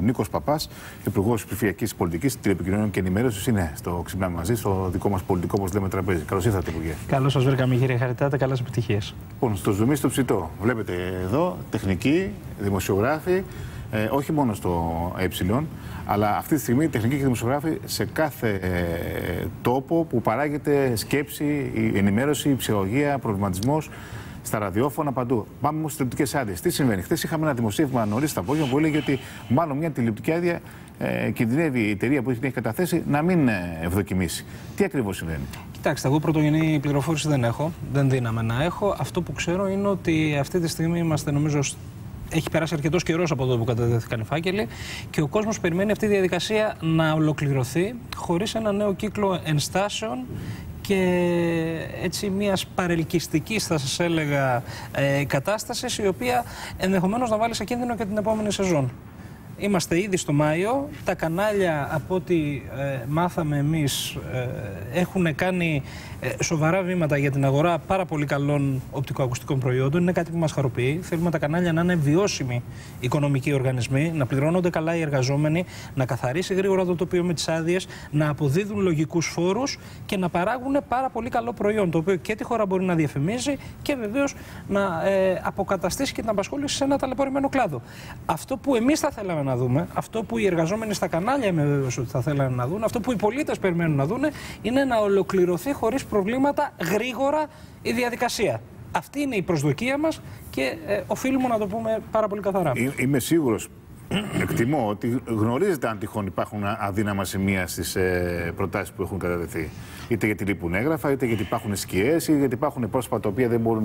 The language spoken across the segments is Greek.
Νίκος Παπάς, Υπουργός Ψηφιακής Πολιτικής, Τηλεπικοινωνιών και Ενημέρωσης, είναι στο Ξυπνάμε Μαζί, στο δικό μας πολιτικό, όπως λέμε, τραπέζι. Καλώς ήρθατε, Υπουργέ. Καλώς σας βρήκαμε, κύριε Χαριτάτε. Καλές επιτυχίες. Λοιπόν, στο ζουμί στο ψητό, βλέπετε εδώ τεχνικοί, δημοσιογράφοι, όχι μόνο στο αλλά αυτή τη στιγμή τεχνικοί και δημοσιογράφοι σε κάθε τόπο που παράγεται σκέψη, ενημέρωση, ψυχολογία, προβληματισμός, στα ραδιόφωνα, παντού. Πάμε όμως στις τηλεοπτικές άδειες. Τι συμβαίνει? Χθες είχαμε ένα δημοσίευμα νωρίς το απόγευμα που έλεγε ότι μάλλον μια τηλεοπτική άδεια κινδυνεύει η εταιρεία που την έχει καταθέσει να μην ευδοκιμήσει. Τι ακριβώς συμβαίνει? Κοιτάξτε, εγώ πρωτογενή πληροφόρηση δεν έχω. Δεν δύναμαι να έχω. Αυτό που ξέρω είναι ότι αυτή τη στιγμή είμαστε, νομίζω, έχει περάσει αρκετός καιρός από τότε που κατατέθηκαν οι φάκελοι και ο κόσμος περιμένει αυτή τη διαδικασία να ολοκληρωθεί χωρίς ένα νέο κύκλο ενστάσεων και έτσι μιας παρελκυστικής, θα σας έλεγα, κατάστασης, η οποία ενδεχομένως να βάλει σε κίνδυνο και την επόμενη σεζόν. Είμαστε ήδη στο Μάιο, τα κανάλια από ό,τι μάθαμε εμείς έχουν κάνει σοβαρά βήματα για την αγορά πάρα πολύ καλών οπτικοακουστικών προϊόντων. Είναι κάτι που μας χαροποιεί. Θέλουμε τα κανάλια να είναι βιώσιμοι οικονομικοί οργανισμοί, να πληρώνονται καλά οι εργαζόμενοι, να καθαρίσει γρήγορα το τοπίο με τις άδειες, να αποδίδουν λογικούς φόρους και να παράγουν πάρα πολύ καλό προϊόν, το οποίο και τη χώρα μπορεί να διαφημίζει και βεβαίως να αποκαταστήσει και την απασχόληση σε ένα ταλαιπωρημένο κλάδο. Αυτό που εμείς θα θέλαμε να δούμε, αυτό που οι εργαζόμενοι στα κανάλια είμαι βέβαιος ότι θα θέλανε να δουν, αυτό που οι πολίτες περιμένουν να δουν, είναι να ολοκληρωθεί χωρίς προβλήματα γρήγορα η διαδικασία. Αυτή είναι η προσδοκία μας και οφείλουμε να το πούμε πάρα πολύ καθαρά. Είμαι σίγουρος, εκτιμώ ότι γνωρίζετε αν τυχόν υπάρχουν αδύναμα σημεία στις προτάσεις που έχουν κατατεθεί. Είτε γιατί λείπουν έγγραφα, είτε γιατί υπάρχουν σκιές, είτε γιατί υπάρχουν πρόσωπα τα οποία δεν μπορούν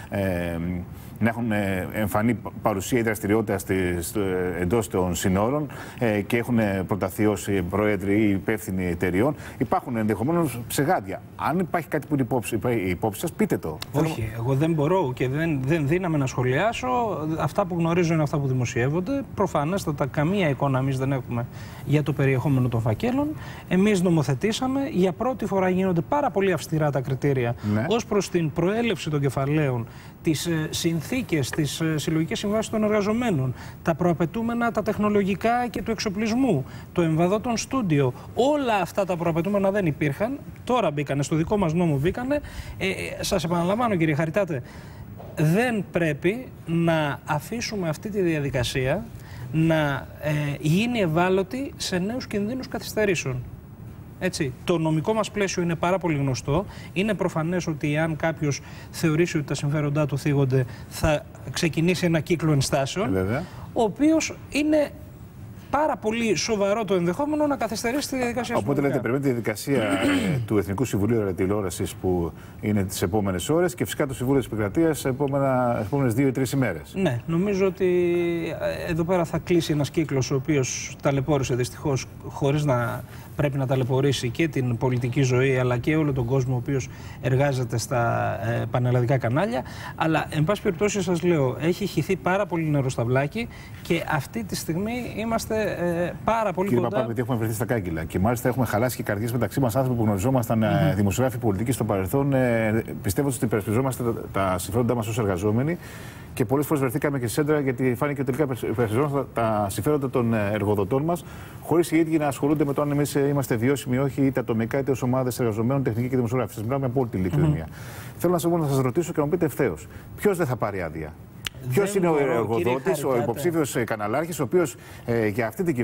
να έχουν εμφανή παρουσία ή δραστηριότητα εντός των συνόρων και έχουν προταθεί ως πρόεδροι ή υπεύθυνοι εταιριών. Υπάρχουν ενδεχομένως ψεγάδια. Αν υπάρχει κάτι που είναι υπόψη σας, πείτε το. Όχι, εγώ δεν μπορώ και δεν δύναμαι να σχολιάσω. Αυτά που γνωρίζω είναι αυτά που δημοσιεύονται. Προφανέστατα, καμία εικόνα εμείς δεν έχουμε για το περιεχόμενο των φακέλων. Εμείς νομοθετήσαμε. Για πρώτη φορά γίνονται πάρα πολύ αυστηρά τα κριτήρια ως προς την προέλευση των κεφαλαίων, τις συνθήκες, τις συλλογικές συμβάσεις των εργαζομένων, τα προαπαιτούμενα, τα τεχνολογικά και του εξοπλισμού, το εμβαδό των στούντιο. Όλα αυτά τα προαπαιτούμενα δεν υπήρχαν. Τώρα μπήκανε, στο δικό μας νόμο μπήκανε. Σας επαναλαμβάνω, κύριε Χαριτάτε, δεν πρέπει να αφήσουμε αυτή τη διαδικασία να γίνει ευάλωτη σε νέους κινδύνους καθυστερήσεων. Έτσι, το νομικό μας πλαίσιο είναι πάρα πολύ γνωστό. Είναι προφανές ότι αν κάποιος θεωρήσει ότι τα συμφέροντά του θίγονται, θα ξεκινήσει ένα κύκλο ενστάσεων, ο οποίος είναι πάρα πολύ σοβαρό το ενδεχόμενο να καθυστερήσει τη διαδικασία. Οπότε λέτε, πρέπει τη διαδικασία του Εθνικού Συμβουλίου Ραδιοτηλεόρασης που είναι τις επόμενες ώρες και φυσικά το Συμβούλιο της Επικρατείας τις επόμενες 2 ή 3 ημέρες. Ναι, νομίζω ότι εδώ πέρα θα κλείσει ένας κύκλος ο οποίος ταλαιπώρησε δυστυχώς, χωρίς να πρέπει να ταλαιπωρήσει και την πολιτική ζωή αλλά και όλο τον κόσμο ο οποίος εργάζεται στα πανελλαδικά κανάλια. Αλλά, εν πάση περιπτώσει, σας λέω, έχει χυθεί πάρα πολύ νερό στα βλάκι και αυτή τη στιγμή είμαστε πάρα πολύ κοντά. Κύριε Παπά, γιατί έχουμε βρεθεί στα κάγκελα και μάλιστα έχουμε χαλάσει και καρδιές μεταξύ μας, άνθρωποι που γνωριζόμασταν δημοσιογράφοι πολιτικοί στο παρελθόν, πιστεύω ότι υπερασπιζόμαστε τα συμφέροντά μας ως εργαζόμενοι και πολλές φορές βρεθήκαμε και στη σέντρα γιατί φάνηκε ότι τελικά υπερασπιζόμαστε τα συμφέροντα των εργοδοτών μας, χωρίς οι ίδιοι να ασχολούνται με το αν εμείς είμαστε βιώσιμοι ή όχι, είτε ατομικά είτε ως ομάδες εργαζομένων, τεχνικοί και δημοσιογράφοι. Σας μιλάω με απόλυτη ειλικρινία. Θέλω να σας ρωτήσω και να μου πείτε ευθέως, ποιος δεν θα πάρει άδεια? Ποιος είναι ο εργοδότης, ο υποψήφιος καναλάρχης, ο οποίος για αυτή την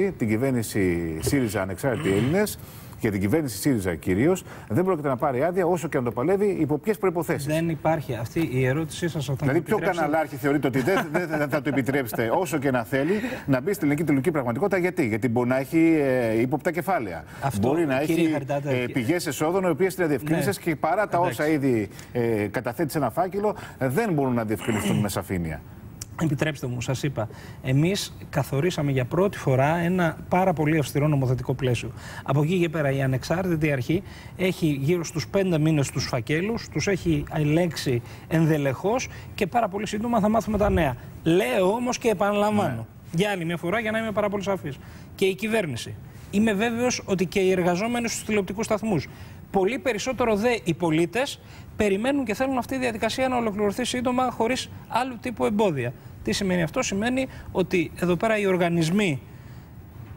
κυβέρνηση ΣΥΡΙΖΑ Ανεξάρτητοι Έλληνες, για την κυβέρνηση ΣΥΡΙΖΑ κυρίως, δεν πρόκειται να πάρει άδεια όσο και αν το παλεύει, υπό ποιες προϋποθέσεις? Δεν υπάρχει. Αυτή η ερώτησή σας. Δηλαδή, ποιο καναλάρχη θεωρείτε ότι δεν θα του επιτρέψετε όσο και να θέλει να μπει στην ελληνική τηλεοπτική πραγματικότητα? Γιατί μπορεί να έχει ύποπτα κεφάλαια. Μπορεί να έχει πηγές εσόδων, οι οποίες είναι αδιευκρίνητες και παρά τα όσα ήδη καταθέτει σε ένα φάκελο, δεν μπορούν να διευκρινιστούν με σαφήνεια. Επιτρέψτε μου, σας είπα, εμείς καθορίσαμε για πρώτη φορά ένα πάρα πολύ αυστηρό νομοθετικό πλαίσιο. Από εκεί και πέρα η ανεξάρτητη αρχή έχει γύρω στους 5 μήνες τους φακέλους, τους έχει ελέγξει ενδελεχώς και πάρα πολύ σύντομα θα μάθουμε τα νέα. Λέω όμως και επαναλαμβάνω, για άλλη μια φορά για να είμαι πάρα πολύ σαφής, και η κυβέρνηση. Είμαι βέβαιος ότι και οι εργαζόμενοι στους τηλεοπτικούς σταθμούς, πολύ περισσότερο δε οι πολίτες, περιμένουν και θέλουν αυτή η διαδικασία να ολοκληρωθεί σύντομα χωρίς άλλου τύπου εμπόδια. Τι σημαίνει αυτό? Σημαίνει ότι εδώ πέρα οι οργανισμοί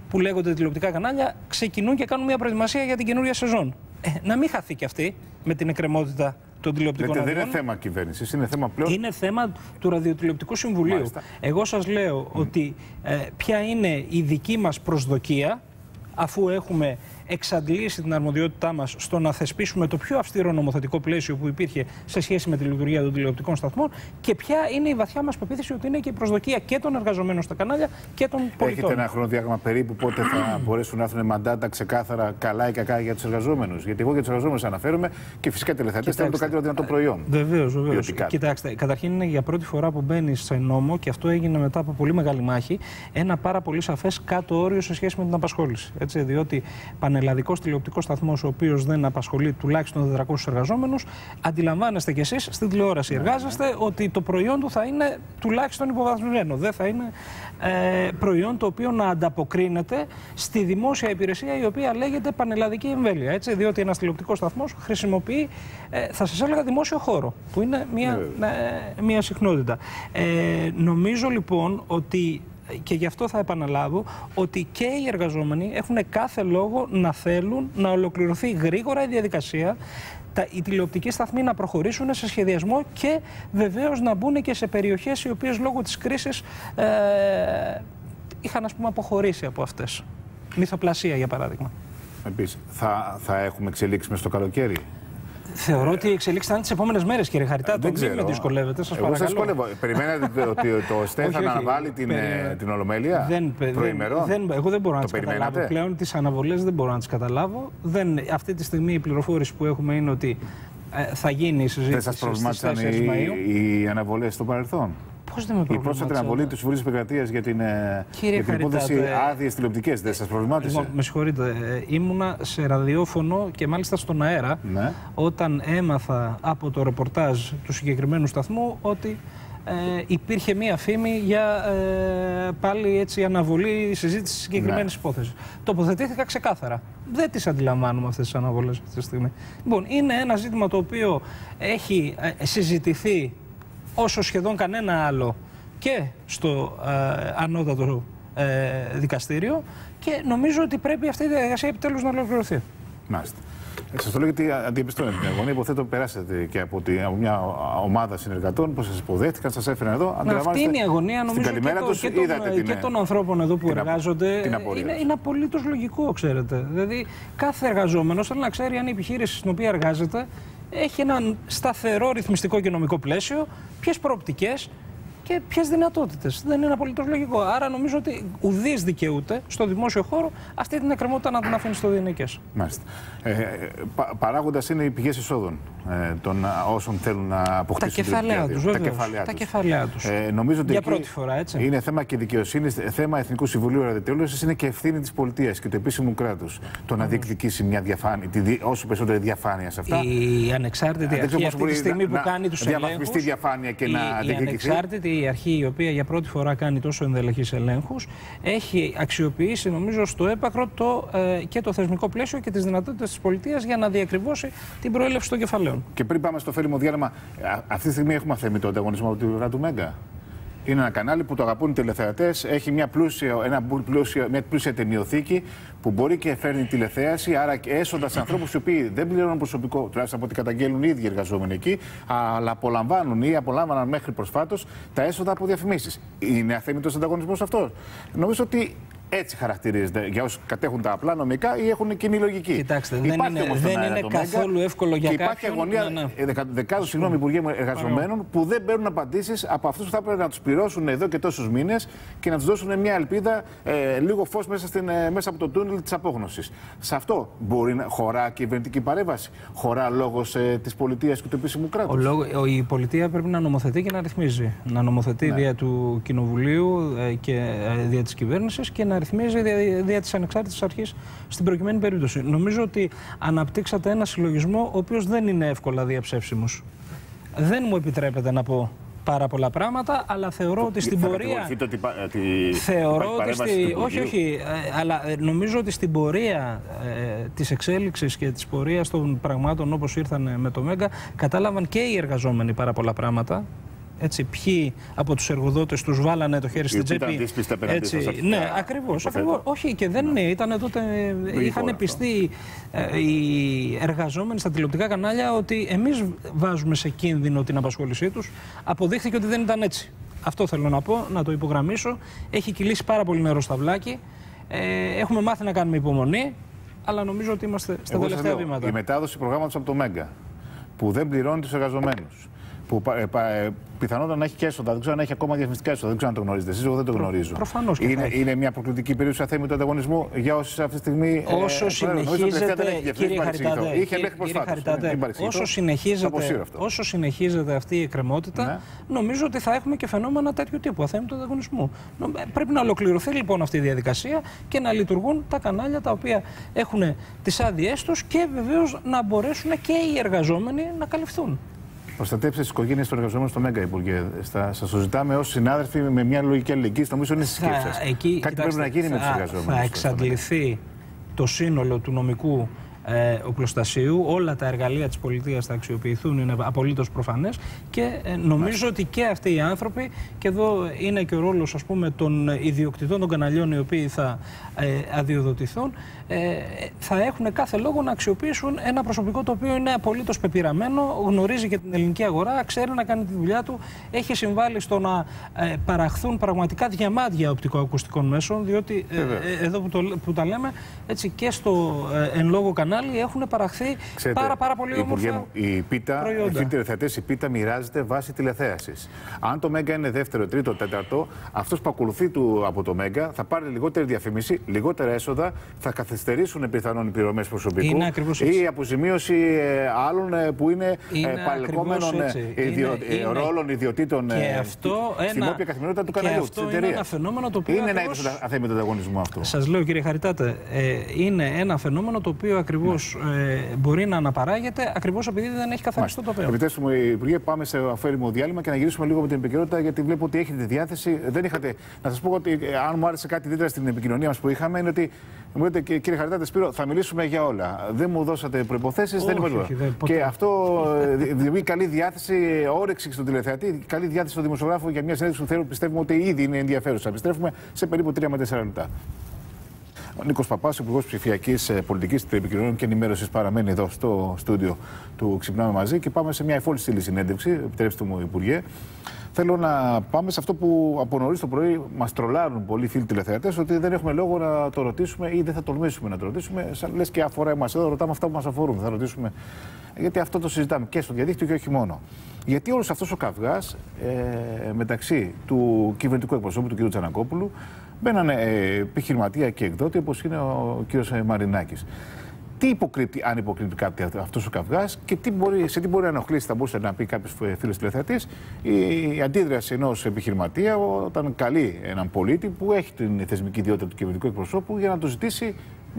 που λέγονται τηλεοπτικά κανάλια ξεκινούν και κάνουν μια προετοιμασία για την καινούργια σεζόν. Να μην χαθεί και αυτή με την εκκρεμότητα των τηλεοπτικών δεν είναι θέμα κυβέρνησης, είναι θέμα πλέον. Είναι θέμα του Ραδιοτηλεοπτικού Συμβουλίου. Μάλιστα. Εγώ σας λέω ότι ποια είναι η δική μας προσδοκία, αφού έχουμε εξαντλήσει την αρμοδιότητά μας στο να θεσπίσουμε το πιο αυστηρό νομοθετικό πλαίσιο που υπήρχε σε σχέση με τη λειτουργία των τηλεοπτικών σταθμών, και ποια είναι η βαθιά μας πεποίθηση ότι είναι και η προσδοκία και των εργαζομένων στα κανάλια και των πολιτών. Έχετε ένα χρονοδιάγραμμα περίπου πότε θα μπορέσουν να έρθουν μαντάτα ξεκάθαρα καλά ή κακά για τους εργαζόμενους? Γιατί εγώ για τους εργαζόμενους αναφέρομαι και φυσικά οι τηλεθεατές θέλουν το καλύτερο δυνατό προϊόν. Βεβαίως. Κοιτάξτε, καταρχήν είναι για πρώτη φορά που μπαίνει σε νόμο, και αυτό έγινε μετά από πολύ μεγάλη μάχη, ένα πάρα πολύ σαφές κάτω όριο σε σχέση με την απασχόληση. Έτσι, διότι πανελλαδικός τηλεοπτικός σταθμός, ο οποίος δεν απασχολεί τουλάχιστον 400 εργαζόμενους, αντιλαμβάνεστε κι εσείς, στην τηλεόραση εργάζεστε, ότι το προϊόν του θα είναι τουλάχιστον υποβαθμισμένο. Δεν θα είναι προϊόν το οποίο να ανταποκρίνεται στη δημόσια υπηρεσία η οποία λέγεται πανελλαδική εμβέλεια. Έτσι, διότι ένας τηλεοπτικός σταθμός χρησιμοποιεί, θα σας έλεγα, δημόσιο χώρο, που είναι μια συχνότητα. Νομίζω λοιπόν ότι, και γι' αυτό θα επαναλάβω, ότι και οι εργαζόμενοι έχουν κάθε λόγο να θέλουν να ολοκληρωθεί γρήγορα η διαδικασία, οι τηλεοπτικοί σταθμοί να προχωρήσουν σε σχεδιασμό και βεβαίως να μπουν και σε περιοχές οι οποίες λόγω της κρίσης είχαν, ας πούμε, αποχωρήσει από αυτές. Μυθοπλασία, για παράδειγμα. Επίσης, θα έχουμε εξελίξεις μες στο καλοκαίρι? Θεωρώ ότι οι εξελίξεις θα είναι τις επόμενες μέρες, κύριε Χαριτάτο. Μην με δυσκολεύετε, σας παρακαλώ. Εγώ σας δυσκολεύω. Περιμένετε ότι το ΕΣΤΕ θα αναβάλει την Ολομέλεια προημερών? Εγώ δεν μπορώ να τις καταλάβω. Πλέον τις αναβολές δεν μπορώ να τις καταλάβω. Αυτή τη στιγμή η πληροφόρηση που έχουμε είναι ότι θα γίνει η συζήτηση. Δεν σας προβλημάτισαν οι αναβολές στο παρελθόν? Πώς δεν με προβλημάτισαν? Η πρόσφατη αναβολή του Συμβουλίου της Επικρατείας για την υπόθεση άδειες τηλεοπτικές δεν σας προβλημάτισε? Λοιπόν, με συγχωρείτε, ήμουνα σε ραδιόφωνο και μάλιστα στον αέρα, όταν έμαθα από το ρεπορτάζ του συγκεκριμένου σταθμού ότι υπήρχε μία φήμη για πάλι έτσι αναβολή συζήτηση της συγκεκριμένης υπόθεσης. Τοποθετήθηκα ξεκάθαρα. Δεν τις αντιλαμβάνουμε αυτές τις αναβολές αυτή τη στιγμή. Λοιπόν, είναι ένα ζήτημα το οποίο έχει συζητηθεί όσο σχεδόν κανένα άλλο και στο ανώτατο δικαστήριο, και νομίζω ότι πρέπει αυτή η διαδικασία επιτέλους να ολοκληρωθεί. Μάλιστα. Σας το λέω γιατί αντιπιστώνετε την αγωνία. Υποθέτω περάσατε και από μια ομάδα συνεργατών που σας υποδέχτηκαν, σας έφεραν εδώ. Αυτή είναι η αγωνία, νομίζω, και των ανθρώπων εδώ που εργάζονται. Είναι απολύτως λογικό, ξέρετε. Δηλαδή, κάθε εργαζόμενος θέλει να ξέρει αν η επιχείρηση στην οποία εργάζεται έχει έναν σταθερό ρυθμιστικό και νομικό πλαίσιο, ποιες προοπτικές και ποιες δυνατότητες. Δεν είναι απολύτως λογικό. Άρα νομίζω ότι ουδής δικαιούται στο δημόσιο χώρο αυτή την εκκρεμότητα να την αφήνει στο διενικές. Μάλιστα. Παράγοντας είναι οι πηγές εισόδων των όσων θέλουν να αποκτήσουν τα κεφαλαία τους, βέβαια. Τα κεφαλαία τους. Νομίζω ότι για πρώτη φορά, έτσι. Είναι θέμα και δικαιοσύνης, θέμα Εθνικού Συμβουλίου Ραδιοτηλεόρασης, είναι και ευθύνη της πολιτείας και του επίσημου κράτους το να διεκδικήσει μια διαφάνεια, όσο περισσότερη διαφάνεια σε αυτά. Η ανεξάρτητη αρχή αυτή τη στιγμή που κάνει τους ελέγχους. Διαφάνεια και να η αρχή η οποία για πρώτη φορά κάνει τόσο ενδελεχείς ελέγχους έχει αξιοποιήσει, νομίζω, στο έπακρο και το θεσμικό πλαίσιο και τις δυνατότητες της πολιτείας για να διακριβώσει την προέλευση των κεφαλαίων. Και πριν πάμε στο φέριμο διάλειμμα, αυτή τη στιγμή έχουμε αθέμητο ανταγωνισμό από την πλευρά του Μέγκα? Είναι ένα κανάλι που το αγαπούν οι τηλεθεατές, έχει μια πλούσια ταινιοθήκη που μπορεί και φέρνει τηλεθέαση, άρα και έσοδα σε ανθρώπους οι οποίοι δεν πληρώνουν προσωπικό, τουλάχιστον από ό,τι καταγγέλνουν οι ίδιοι εργαζόμενοι εκεί, αλλά απολαμβάνουν ή απολάμβαναν μέχρι προσφάτως τα έσοδα από διαφημίσεις. Είναι αθέμητος ανταγωνισμός αυτός? Νομίζω ότι έτσι χαρακτηρίζεται για όσους κατέχουν τα απλά νομικά ή έχουν κοινή λογική. Κοιτάξτε, δεν είναι καθόλου εύκολο για κάποιον. Υπάρχει αγωνία δεκάδων Υπουργείων Εργαζομένων που δεν παίρνουν απαντήσεις από αυτούς που θα πρέπει να τους πληρώσουν εδώ και τόσους μήνες και να τους δώσουν μια ελπίδα, λίγο φως μέσα από το τούνελ της απόγνωσης. Σε αυτό μπορεί να χωρά κυβερνητική παρέμβαση, χωρά λόγος της πολιτείας και του επίσημου κράτους? Η πολιτεία πρέπει να νομοθετεί και να ρυθμίζει. Να νομοθετεί δια του Κοινοβουλίου και δια της κυβέρνησης και να ρυθμίζει δια της ανεξάρτητης αρχής στην προκειμένη περίπτωση. Νομίζω ότι αναπτύξατε ένα συλλογισμό ο οποίος δεν είναι εύκολα διαψεύσιμος. Δεν μου επιτρέπετε να πω πάρα πολλά πράγματα, αλλά θεωρώ ότι στην πορεία. Όχι, αλλά νομίζω ότι στην πορεία της εξέλιξης και της πορείας των πραγμάτων όπως ήρθαν με το Μέγκα, κατάλαβαν και οι εργαζόμενοι πάρα πολλά πράγματα. Έτσι, ποιοι από τους εργοδότες τους βάλανε το χέρι στην τσέπη. Ναι, ακριβώς. Όχι, και δεν ήταν τότε. Είχαν πιστεί οι εργαζόμενοι στα τηλεοπτικά κανάλια ότι εμείς βάζουμε σε κίνδυνο την απασχόλησή τους. Αποδείχθηκε ότι δεν ήταν έτσι. Αυτό θέλω να πω, να το υπογραμμίσω. Έχει κυλήσει πάρα πολύ νερό στα βλάκι. Έχουμε μάθει να κάνουμε υπομονή, αλλά νομίζω ότι είμαστε στα τελευταία βήματα. Η μετάδοση προγράμματος από το Μέγκα, που δεν πληρώνει τους εργαζομένους, που πιθανότατα να έχει και έσοδα, δεν ξέρω αν έχει ακόμα διαφημιστικά έσοδα, δεν ξέρω αν το γνωρίζετε εσείς, εγώ δεν το γνωρίζω. Προφανώς. Είναι μια προκλητική περίπτωση αθέμητου ανταγωνισμού για όσους αυτή τη στιγμή. Όσο συνεχίζεται, κύριε Χαριτάτε, όσο συνεχίζεται αυτή η εκκρεμότητα, ναι, νομίζω ότι θα έχουμε και φαινόμενα τέτοιου τύπου αθέμητου ανταγωνισμού. Πρέπει να ολοκληρωθεί λοιπόν αυτή η διαδικασία και να λειτουργούν τα κανάλια τα οποία έχουν τις άδειές τους και βεβαίως να μπορέσουν και οι εργαζόμενοι να καλυφθούν. Προστατεύσετε τις οικογένειες των εργαζομένων στο Μέγκα, Υπουργέ. Σας το ζητάμε ως συνάδελφοι με μια λογική αλληλεγγύη. Νομίζω είναι στη σκέψη σας. Κάτι πρέπει να γίνει με τους εργαζόμενους. Θα εξαντληθεί το σύνολο του νομικού οπλοστασίου. Όλα τα εργαλεία της πολιτείας θα αξιοποιηθούν, είναι απολύτως προφανές. Και νομίζω ότι και αυτοί οι άνθρωποι, και εδώ είναι και ο ρόλος, ας πούμε, των ιδιοκτητών των καναλιών, οι οποίοι θα αδειοδοτηθούν, θα έχουν κάθε λόγο να αξιοποιήσουν ένα προσωπικό το οποίο είναι απολύτως πεπειραμένο, γνωρίζει και την ελληνική αγορά, ξέρει να κάνει τη δουλειά του, έχει συμβάλει στο να παραχθούν πραγματικά διαμάντια οπτικοακουστικών μέσων, διότι εδώ που τα λέμε, έτσι, και στο εν λόγω κανάλι έχουν παραχθεί πάρα πολύ όμορφα η πίτα, οι τηλεθεατές, η πίτα μοιράζεται βάσει τηλεθέασης. Αν το Μέγκα είναι δεύτερο, τρίτο, τέταρτο, αυτός που ακολουθεί από το Μέγκα θα πάρει λιγότερη διαφήμιση, λιγότερα έσοδα, θα καθυστερήσουν πιθανόν οι πληρωμές προσωπικού ή η αποζημίωση άλλων που είναι παλαιόμενων ρόλων ιδιωτήτων στην όποια καθημερινότητα του καναλιού, της εταιρείας. Είναι ένα φαινόμενο το οποίο. Είναι ένα είδος αθέμητου ανταγωνισμού αυτό. Σας λέω, κύριε Χαριτάτε, είναι ένα φαινόμενο το οποίο ακριβώς μπορεί να αναπαράγεται ακριβώς επειδή δεν έχει καθαριστεί το τοπίο. Επιτρέψτε μου, Υπουργέ, πάμε σε αφαίριμο διάλειμμα και να γυρίσουμε λίγο με την επικαιρότητα, γιατί βλέπω ότι έχετε διάθεση. Δεν είχατε. Να σας πω ότι αν μου άρεσε κάτι ιδιαίτερα στην επικοινωνία μας που είχαμε, είναι ότι μου λέτε, κύριε Χαριτάτε, Σπύρο, θα μιλήσουμε για όλα. Δεν μου δώσατε προϋποθέσεις, δεν υπάρχει. Και αυτό δημιουργεί καλή διάθεση, όρεξη στον τηλεθεατή, καλή διάθεση στον δημοσιογράφο για μια συνέντευξη που πιστεύουμε ότι ήδη είναι ενδιαφέρουσα. Επιστρέφουμε σε περίπου 3 με 4 λεπτά. Ο Νίκος Παπάς, Υπουργός Ψηφιακής Πολιτικής, Επικοινωνιών και Ενημέρωσης, παραμένει εδώ στο στούντιο του Ξυπνάμε Μαζί και πάμε σε μια εφόλη στήλη συνέντευξη. Επιτρέψτε μου, Υπουργέ. Θέλω να πάμε σε αυτό που από νωρίς το πρωί μας τρολάρουν πολλοί φίλοι τηλεθεατές, ότι δεν έχουμε λόγο να το ρωτήσουμε ή δεν θα τολμήσουμε να το ρωτήσουμε. Σαν λες και αφορά εμάς εδώ, ρωτάμε αυτά που μας αφορούν. Θα ρωτήσουμε. Γιατί αυτό το συζητάμε και στο διαδίκτυο και όχι μόνο. Γιατί όλος αυτός ο καυγάς μεταξύ του κυβερνητικού εκπροσώπου, του κ. Τζανακόπουλου, με έναν επιχειρηματία και εκδότη όπως είναι ο κ. Μαρινάκης. Τι υποκρύπτει, αν υποκρύπτει κάτι αυτός ο καυγάς και σε τι μπορεί να ενοχλήσει, θα μπορούσε να πει κάποιος φίλος τηλεθεατής, η αντίδραση ενός επιχειρηματία όταν καλεί έναν πολίτη που έχει την θεσμική ιδιότητα του κυβερνητικού εκπροσώπου για να του ζητήσει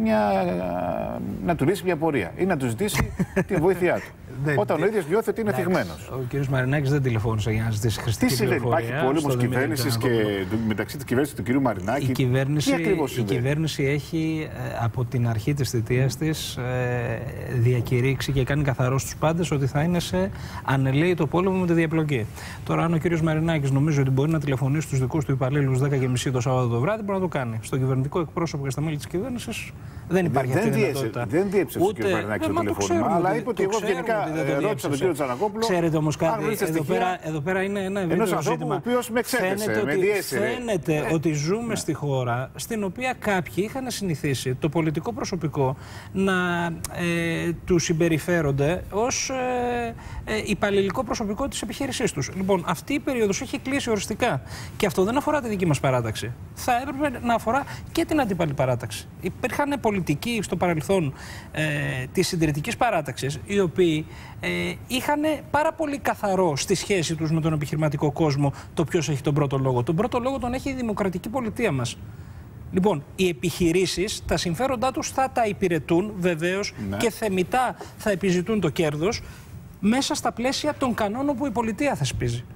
να του λύσει μια πορεία ή να του ζητήσει τη βοήθειά του. Όταν ο ίδιος νιώθει ότι είναι θυγμένος. Ο κ. Μαρινάκης δεν τηλεφώνησε για να ζητήσει χρηστική πληροφορία. Τι συμβαίνει, υπάρχει πόλεμος κυβέρνησης και μεταξύ της κυβέρνησης του κ. Μαρινάκη. Η κυβέρνηση έχει από την αρχή της θητείας της διακηρύξει και κάνει καθαρό στους πάντες ότι θα είναι σε ανελαίητο πόλεμο με τη διαπλοκή. Τώρα, αν ο κ. Μαρινάκης νομίζει ότι μπορεί να τηλεφωνήσει στους δικούς του υπαλλήλους 10:30 το Σάββατο το βράδυ, μπορεί να το κάνει. Στο κυβερνητικό εκπρόσωπο και στα μέλη της κυβέρνησης δεν υπάρχει αυτή η δυνατότητα. Δεν διέψευσε ο κ. Μαρινάκης το τηλεφώνημα, αλλά είπε ότι εγώ γενικά ρώτησα τον κ. Τζανακόπουλο. Ξέρετε όμως κάτι, εδώ πέρα είναι ένα ευρύτερο ζήτημα. Ο οποίος με εξέθεσε, με διέσυρε. Φαίνεται ότι ζούμε στη χώρα στην οποία κάποιοι είχαν συνηθίσει το πολιτικό προσωπικό να του συμπεριφέρονται ως υπαλληλικό προσωπικό της επιχείρησής τους. Λοιπόν, αυτή η περίοδος έχει κλείσει οριστικά. Και αυτό δεν αφορά τη δική μας παράταξη. Θα έπρεπε να αφορά και την αντίπαλη παράταξη. Υπήρχαν πολιτικοί στο παρελθόν της συντηρητικής παράταξης, οι οποίοι είχαν πάρα πολύ καθαρό στη σχέση τους με τον επιχειρηματικό κόσμο το ποιος έχει τον πρώτο λόγο. Τον πρώτο λόγο τον έχει η δημοκρατική πολιτεία μας. Λοιπόν, οι επιχειρήσεις, τα συμφέροντά τους θα τα υπηρετούν βεβαίως και θεμιτά θα επιζητούν το κέρδος μέσα στα πλαίσια των κανόνων που η πολιτεία θεσπίζει.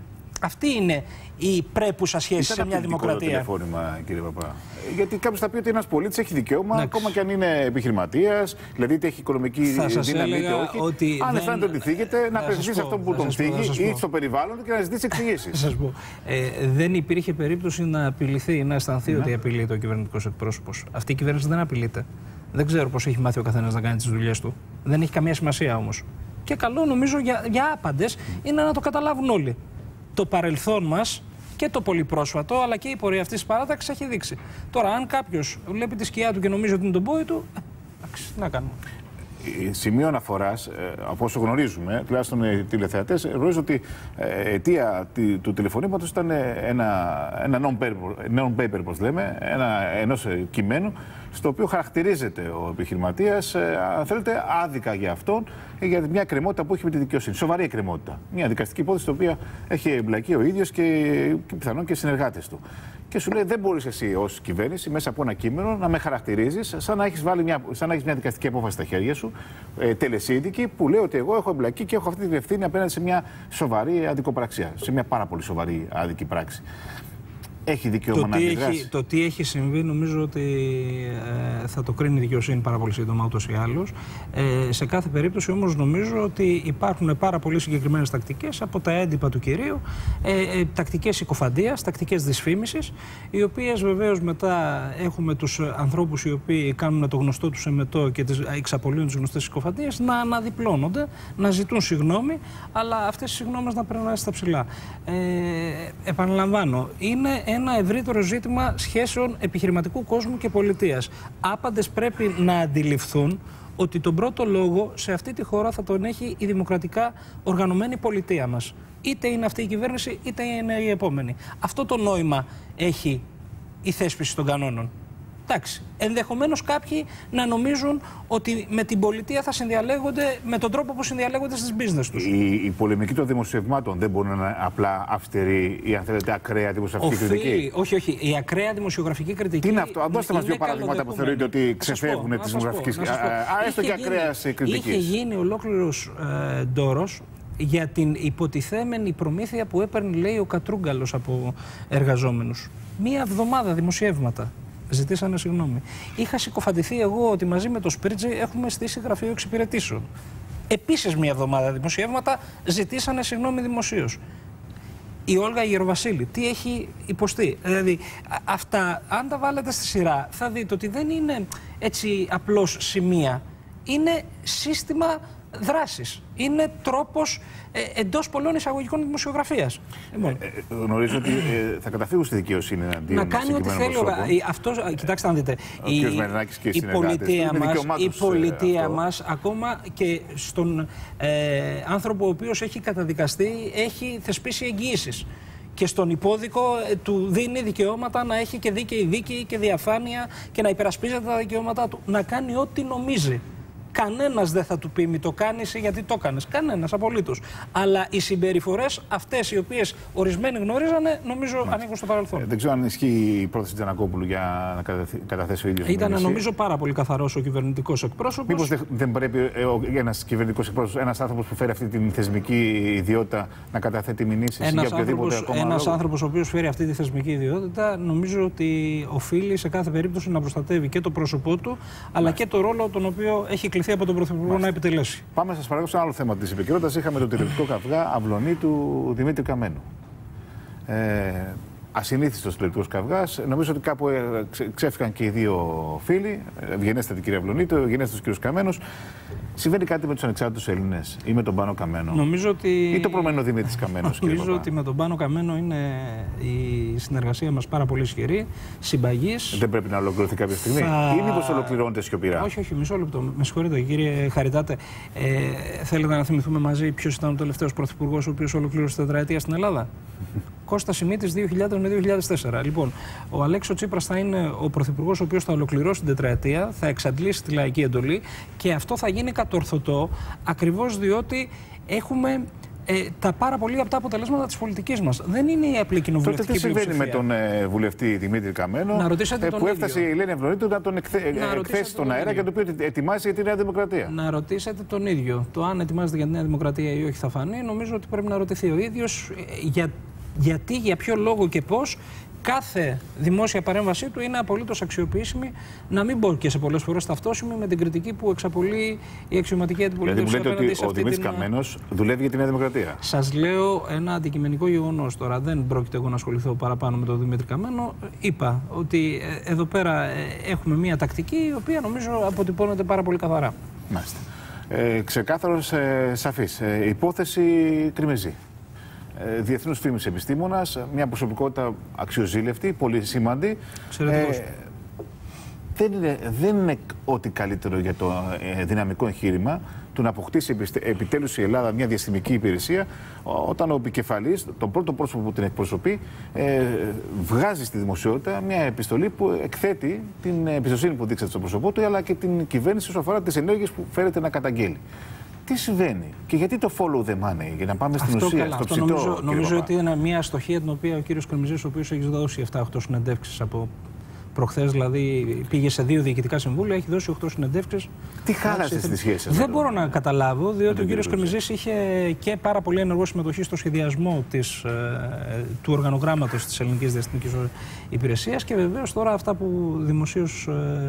Αυτή είναι η πρέπουσα σχέση σε μια δημοκρατία. Το τηλεφώνημα, κύριε Παπά. Γιατί κάποιος θα πει ότι ένας πολίτης έχει δικαίωμα, ακόμα και αν είναι επιχειρηματίας, δηλαδή είτε έχει οικονομική δύναμη είτε όχι. Ότι αν φαίνεται ότι θίγεται, να απευθυνθεί σε αυτό που τον θίγει ή στο περιβάλλον και να ζητήσει εξηγήσεις. Σας πω. Δεν υπήρχε περίπτωση να απειληθεί ή να αισθανθεί ότι απειλείται ο κυβερνητικός εκπρόσωπος. Αυτή η κυβέρνηση δεν απειλείται. Δεν ξέρω πώς έχει μάθει ο καθένας να κάνει τις δουλειές του. Δεν έχει καμία σημασία όμως. Και καλό νομίζω για άπαντες είναι να το καταλάβουν όλοι. Το παρελθόν μας και το πολύ πρόσφατο, αλλά και η πορεία αυτής της παράταξης έχει δείξει. Τώρα, αν κάποιος βλέπει τη σκιά του και νομίζει ότι είναι τον πόη του, εντάξει, τι να κάνουμε. Σημείο αναφοράς, από όσο γνωρίζουμε, τουλάχιστον οι τηλεθεατές, γνωρίζω ότι αιτία του τηλεφωνήματος ήταν ένα non-paper, όπως λέμε, ενός κειμένου, στο οποίο χαρακτηρίζεται ο επιχειρηματίας, αν θέλετε, άδικα για αυτόν, για μια εκκρεμότητα που έχει με τη δικαιοσύνη. Σοβαρή εκκρεμότητα. Μια δικαστική υπόθεση, την οποία έχει εμπλακεί ο ίδιος και πιθανόν και οι συνεργάτες του. Και σου λέει: δεν μπορείς εσύ ως κυβέρνηση μέσα από ένα κείμενο να με χαρακτηρίζεις σαν να έχεις μια δικαστική απόφαση στα χέρια σου, τελεσίδικη, που λέει ότι εγώ έχω εμπλακεί και έχω αυτή την ευθύνη απέναντι σε μια σοβαρή αδικοπραξία, σε μια πάρα πολύ σοβαρή άδικη πράξη. Έχει δικαίωμα να αντιδράσει. Το τι έχει συμβεί νομίζω ότι θα το κρίνει η δικαιοσύνη πάρα πολύ σύντομα ούτως ή άλλως. Σε κάθε περίπτωση όμως νομίζω ότι υπάρχουν πάρα πολύ συγκεκριμένες τακτικές από τα έντυπα του κυρίου, τακτικές συκοφαντίας, τακτικές δυσφήμισης, οι οποίες βεβαίως μετά έχουμε τους ανθρώπους οι οποίοι κάνουν το γνωστό τους εμετό και εξαπολύουν τις γνωστές συκοφαντίες να αναδιπλώνονται, να ζητούν συγγνώμη, αλλά αυτές οι συγγνώμες να περνάνε στα ψηλά. Επαναλαμβάνω, είναι ένα ευρύτερο ζήτημα σχέσεων επιχειρηματικού κόσμου και πολιτείας. Άπαντες πρέπει να αντιληφθούν ότι τον πρώτο λόγο σε αυτή τη χώρα θα τον έχει η δημοκρατικά οργανωμένη πολιτεία μας. Είτε είναι αυτή η κυβέρνηση, είτε είναι η επόμενη. Αυτό το νόημα έχει η θέσπιση των κανόνων. Εντάξει, ενδεχομένως κάποιοι να νομίζουν ότι με την πολιτεία θα συνδιαλέγονται με τον τρόπο που συνδιαλέγονται στις business τους. Η πολεμική των δημοσιευμάτων δεν μπορεί να είναι απλά αυστηρή ή, αν θέλετε, ακραία δημοσιογραφική κριτική. Όχι. Η ακραία δημοσιογραφική κριτική. Τι είναι αυτό? Δώστε μας δύο παραδείγματα που θεωρείτε ότι ξεφεύγουν τη δημοσιογραφική κριτική. Έστω και ακραία κριτική. Είχε γίνει ολόκληρος ντόρος για την υποτιθέμενη προμήθεια που έπαιρνε, λέει, ο Κατρούγκαλος από εργαζόμενους. Μία εβδομάδα δημοσιεύματα. Ζητήσανε συγγνώμη. Είχα συκοφαντηθεί εγώ ότι μαζί με το Σπίρτζι έχουμε στήσει γραφείο εξυπηρετήσεων. Επίσης, μία εβδομάδα δημοσιεύματα ζητήσανε συγγνώμη δημοσίως. Η Όλγα Γεροβασίλη, τι έχει υποστεί. Δηλαδή, αυτά, αν τα βάλετε στη σειρά, θα δείτε ότι δεν είναι έτσι απλώς σημεία. Είναι σύστημα δράσης. Είναι τρόπος εντός πολλών εισαγωγικών δημοσιογραφίας. Γνωρίζω ότι θα καταφύγουν στη δικαιοσύνη εναντίον να κάνει ό,τι θέλει. Κοιτάξτε να δείτε. Η πολιτεία μας, ακόμα και στον άνθρωπο ο οποίος έχει καταδικαστεί, έχει θεσπίσει εγγυήσεις. Και στον υπόδικο του δίνει δικαιώματα να έχει και δίκαιη δίκη και διαφάνεια και να υπερασπίζεται τα δικαιώματά του. Να κάνει ό,τι νομίζει. Κανένας δεν θα του πει μη το κάνεις γιατί το κάνεις. Κανένας απολύτως. Αλλά οι συμπεριφορές αυτές οι οποίες ορισμένοι γνωρίζανε, νομίζω ανήκουν στο παρελθόν. Δεν ξέρω αν ισχύει η πρόθεση Τζανακόπουλου για να καταθέσει ο ίδιος. Ήταν νομίζω πάρα πολύ καθαρός ο κυβερνητικός εκπρόσωπος. Μήπως δεν πρέπει ένας κυβερνητικός εκπρόσωπος, ένας άνθρωπος που φέρει αυτή την θεσμική ιδιότητα να καταθέτει μηνύσεις για οποιοδήποτε ακόμα λόγο? Ένας άνθρωπος ο οποίος φέρει αυτή τη θεσμική ιδιότητα, νομίζω ότι οφείλει σε κάθε περίπτωση να προστατεύει και το πρόσωπό του, αλλά και το ρόλο τον οποίο έχει κληθεί από τον Πρωθυπουργό να επιτελέσει. Πάμε σας παρακαλώ σε ένα άλλο θέμα της επικαιρότητας. Είχαμε το τηλεοπτικό καυγά αυλωνή του Δημήτρη Καμένου. Ασυνήθιστος τηλεοπτικός καυγάς. Νομίζω ότι κάπου ξέφυγαν και οι δύο φίλοι. Ευγενέστατη κυρία Αυλωνίτου, ευγενέστατος κύριος Καμένος. Συμβαίνει κάτι με τους ανεξάρτητους Έλληνες ή με τον Πάνο Καμένο? Νομίζω ότι... ή το προμένο Δημήτρης Καμένος? Νομίζω ότι με τον Πάνο Καμένο είναι η συνεργασία μας πάρα πολύ ισχυρή, συμπαγής. Δεν πρέπει να ολοκληρωθεί κάποια στιγμή ή μήπως ολοκληρώνεται σιωπηρά? Όχι, μισό λεπτό. Με συγχωρείτε κύριε Χαριτάτε. Θέλετε να θυμηθούμε μαζί ποιος ήταν ο τελευταίος πρωθυπουργός ο οποίος ολοκλήρωσε την τετραετία στην Ελλάδα? Κώστας Σιμίτης 2000 με 2004. Λοιπόν, ο Αλέξης Τσίπρας θα είναι ο πρωθυπουργός ο οποίος θα ολοκληρώσει την τετραετία, θα εξαντλήσει τη λαϊκή εντολή και αυτό θα γίνει κατορθωτό ακριβώς διότι έχουμε τα πάρα πολύ απτά αποτελέσματα της πολιτικής μας. Δεν είναι η απλή κοινοβουλευτική πλειοψηφία. Τότε τι συμβαίνει με τον βουλευτή Δημήτρη Καμένο που έφτασε η Ελένη Αυλωνίτου να τον εκθέσει στον αέρα και το πει ότι ετοιμάζει για τη Νέα Δημοκρατία? Να ρωτήσετε τον ίδιο. Το αν ετοιμάζεται για τη Νέα Δημοκρατία ή όχι θα φανεί. Νομίζω ότι πρέπει να ρωτηθεί ο ίδιος Γιατί, για ποιο λόγο και πώς κάθε δημόσια παρέμβασή του είναι απολύτως αξιοποιήσιμη, να μην πω και σε πολλές φορές ταυτόσιμη με την κριτική που εξαπολύει η αξιωματική αντιπολίτευση. Δηλαδή, μου λέτε ότι ο Δημήτρης Καμένος δουλεύει για τη Νέα Δημοκρατία. Σας λέω ένα αντικειμενικό γεγονός τώρα. Δεν πρόκειται εγώ να ασχοληθώ παραπάνω με τον Δημήτρη Καμένο. Είπα ότι εδώ πέρα έχουμε μια τακτική η οποία νομίζω αποτυπώνεται πάρα πολύ καθαρά. Μάλιστα. Ξεκάθαρος, σαφής. Υπόθεση Κρυμεζή. Διεθνούς φήμης επιστήμονας, μια προσωπικότητα αξιοζήλευτη, πολύ σήμαντη. Δεν είναι ό,τι καλύτερο για το δυναμικό εγχείρημα του να αποκτήσει επιτέλους η Ελλάδα μια διαστημική υπηρεσία, όταν ο επικεφαλής, τον πρώτο πρόσωπο που την εκπροσωπεί, βγάζει στη δημοσιότητα μια επιστολή που εκθέτει την εμπιστοσύνη που δείξατε στο πρόσωπό του, αλλά και την κυβέρνηση όσον αφορά τις ενέργειες που φέρεται να καταγγείλει. Τι συμβαίνει και γιατί το follow the money, για να πάμε στην ουσία, στο ψητό. Νομίζω ότι είναι μια αστοχία την οποία ο κύριος Κρυμεζής, ο οποίος έχει δώσει 7-8 συνεντεύξεις από προχθές, δηλαδή πήγε σε 2 διοικητικά συμβούλια, έχει δώσει 8 συνεντεύξεις. Τι χάλασε στη σχέση? Δεν μπορώ να καταλάβω, διότι ο κύριος Κρυμεζής είχε και πάρα πολύ ενεργό συμμετοχή στο σχεδιασμό του οργανογράμματος της Ελληνικής Διαστημικής Υπηρεσίας και βεβαίως τώρα αυτά που δημοσίως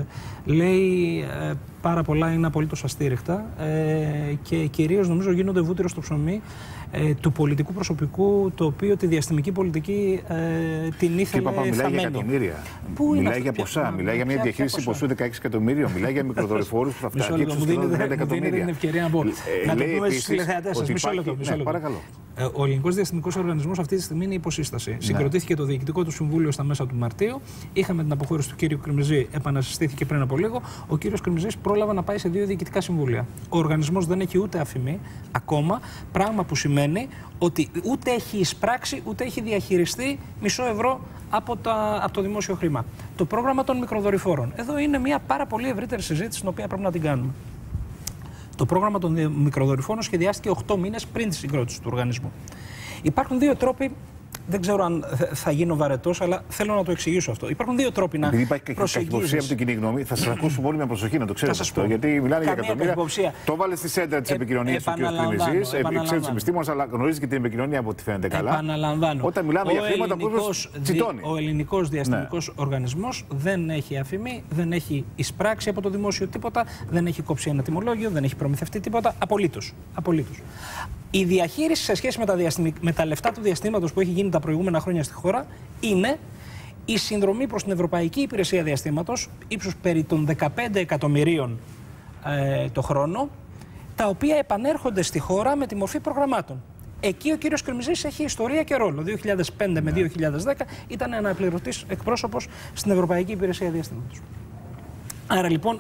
λέει πάρα πολλά είναι απολύτως αστήριχτα και κυρίως νομίζω γίνονται βούτυρο στο ψωμί του πολιτικού προσωπικού, το οποίο τη διαστημική πολιτική την ήθελε θαμένη. Μιλάει για εκατομμύρια. Μιλάει για ποσά. Μιλάει για μια διαχείριση ποσού 16 εκατομμύριων. Μιλάει για μικροδορυφόρους που θα φτάνουν στους 30 εκατομμύρια. Μου δίνετε την ευκαιρία να πω. Να το πούμε στους τηλεθεατές σας. Μισό λεπτό. Παρακαλώ. Ο Ελληνικός Διαστημικός Οργανισμός αυτή τη στιγμή είναι υποσύσταση. Συγκροτήθηκε το Διοικητικό του Συμβούλιο στα μέσα του Μαρτίου. Είχαμε την αποχώρηση του κύριου Κρυμεζή, επανασυστήθηκε πριν από λίγο. Ο κύριος Κρυμεζής πρόλαβε να πάει σε 2 διοικητικά συμβούλια. Ο οργανισμός δεν έχει ούτε αφημί ακόμα, πράγμα που σημαίνει ότι ούτε έχει εισπράξει ούτε έχει διαχειριστεί μισό ευρώ από το δημόσιο χρήμα. Το πρόγραμμα των μικροδορυφόρων. Εδώ είναι μια πάρα πολύ ευρύτερη συζήτηση, την οποία πρέπει να την κάνουμε. Το πρόγραμμα των μικροδορυφόρων σχεδιάστηκε 8 μήνες πριν τη συγκρότηση του οργανισμού. Υπάρχουν 2 τρόποι, δεν ξέρω αν θα γίνω βαρετός, αλλά θέλω να το εξηγήσω αυτό. Υπάρχουν 2 τρόποι να προσεγγίσεις. Από την κοινή γνώμη, θα σας ακούσουμε όλοι με προσοχή να το ξέρετε αυτό. Γιατί μιλάνε για εκατομμύρια. Το βάλε στη σέντρα της επικοινωνίας του κ. Κρυμεζής. Ξέρει τους επιστήμονες, αλλά γνωρίζει και την επικοινωνία από ό,τι φαίνεται καλά. Επαναλαμβάνω. Όταν μιλάμε για χρήματα, ο τσιτώνει. Ο Ελληνικός Διαστημικός Οργανισμός δεν έχει αφημί, δεν έχει εισπράξει από το δημόσιο τίποτα, δεν έχει κόψει ένα τιμολόγιο, δεν έχει προμηθευτεί τίποτα. Απολύτως. Η διαχείριση σε σχέση με τα λεφτά του διαστήματος που έχει γίνει τα προηγούμενα χρόνια στη χώρα είναι η συνδρομή προς την Ευρωπαϊκή Υπηρεσία Διαστήματος ύψους περί των 15 εκατομμυρίων το χρόνο, τα οποία επανέρχονται στη χώρα με τη μορφή προγραμμάτων. Εκεί ο κύριος Κρυμεζής έχει ιστορία και ρόλο. 2005 με 2010 ήταν αναπληρωτής εκπρόσωπος στην Ευρωπαϊκή Υπηρεσία Διαστήματος. Άρα λοιπόν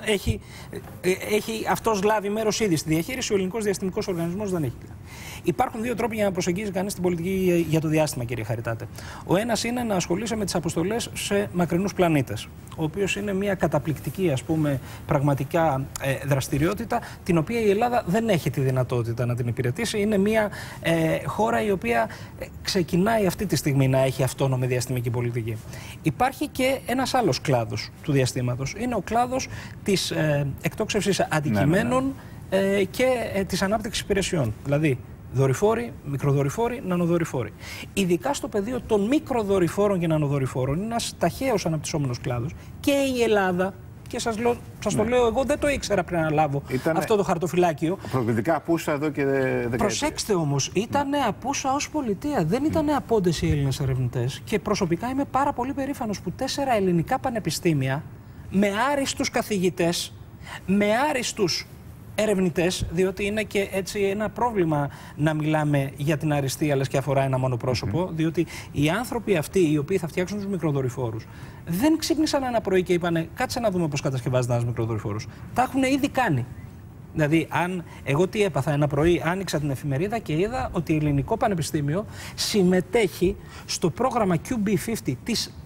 έχει αυτός λάβει μέρος ήδη στη διαχείριση, ο Ελληνικός Διαστημικός Οργανισμός δεν έχει. Υπάρχουν 2 τρόποι για να προσεγγίζει κανείς την πολιτική για το διάστημα, κύριε Χαριτάτε. Ο ένας είναι να ασχολείσαι με τις αποστολές σε μακρινούς πλανήτες, ο οποίος είναι μια καταπληκτική, ας πούμε, πραγματικά δραστηριότητα, την οποία η Ελλάδα δεν έχει τη δυνατότητα να την υπηρετήσει. Είναι μια χώρα η οποία ξεκινάει αυτή τη στιγμή να έχει αυτόνομη διαστημική πολιτική. Υπάρχει και ένας άλλος κλάδος του διαστήματος. Είναι ο κλάδος της εκτόξευσης αντικειμένων και της ανάπτυξης υπηρεσιών. Δηλαδή, δορυφόροι, μικροδορυφόροι, νανοδορυφόροι. Ειδικά στο πεδίο των μικροδορυφόρων και νανοδορυφόρων είναι ένας ταχαίως αναπτυσσόμενος κλάδος και η Ελλάδα. Και σας το λέω εγώ, δεν το ήξερα πριν να λάβω αυτό το χαρτοφυλάκιο. Προκλητικά απούσα εδώ και δεκαετίες. Προσέξτε όμως, ήταν απούσα ως πολιτεία. Δεν ήταν απόντες οι Έλληνες ερευνητές. Και προσωπικά είμαι πάρα πολύ περήφανος που 4 ελληνικά πανεπιστήμια με άριστους καθηγητές, με άριστους ερευνητές, διότι είναι και έτσι ένα πρόβλημα να μιλάμε για την αριστεία, αλλά και αφορά ένα μόνο πρόσωπο, διότι οι άνθρωποι αυτοί οι οποίοι θα φτιάξουν τους μικροδορυφόρους δεν ξύπνησαν ένα πρωί και είπανε κάτσε να δούμε πώς κατασκευάζεται ένας μικροδορυφόρος. Τα έχουν ήδη κάνει. Δηλαδή, εγώ τι έπαθα ένα πρωί, άνοιξα την εφημερίδα και είδα ότι το Ελληνικό Πανεπιστήμιο συμμετέχει στο πρόγραμμα QB50 της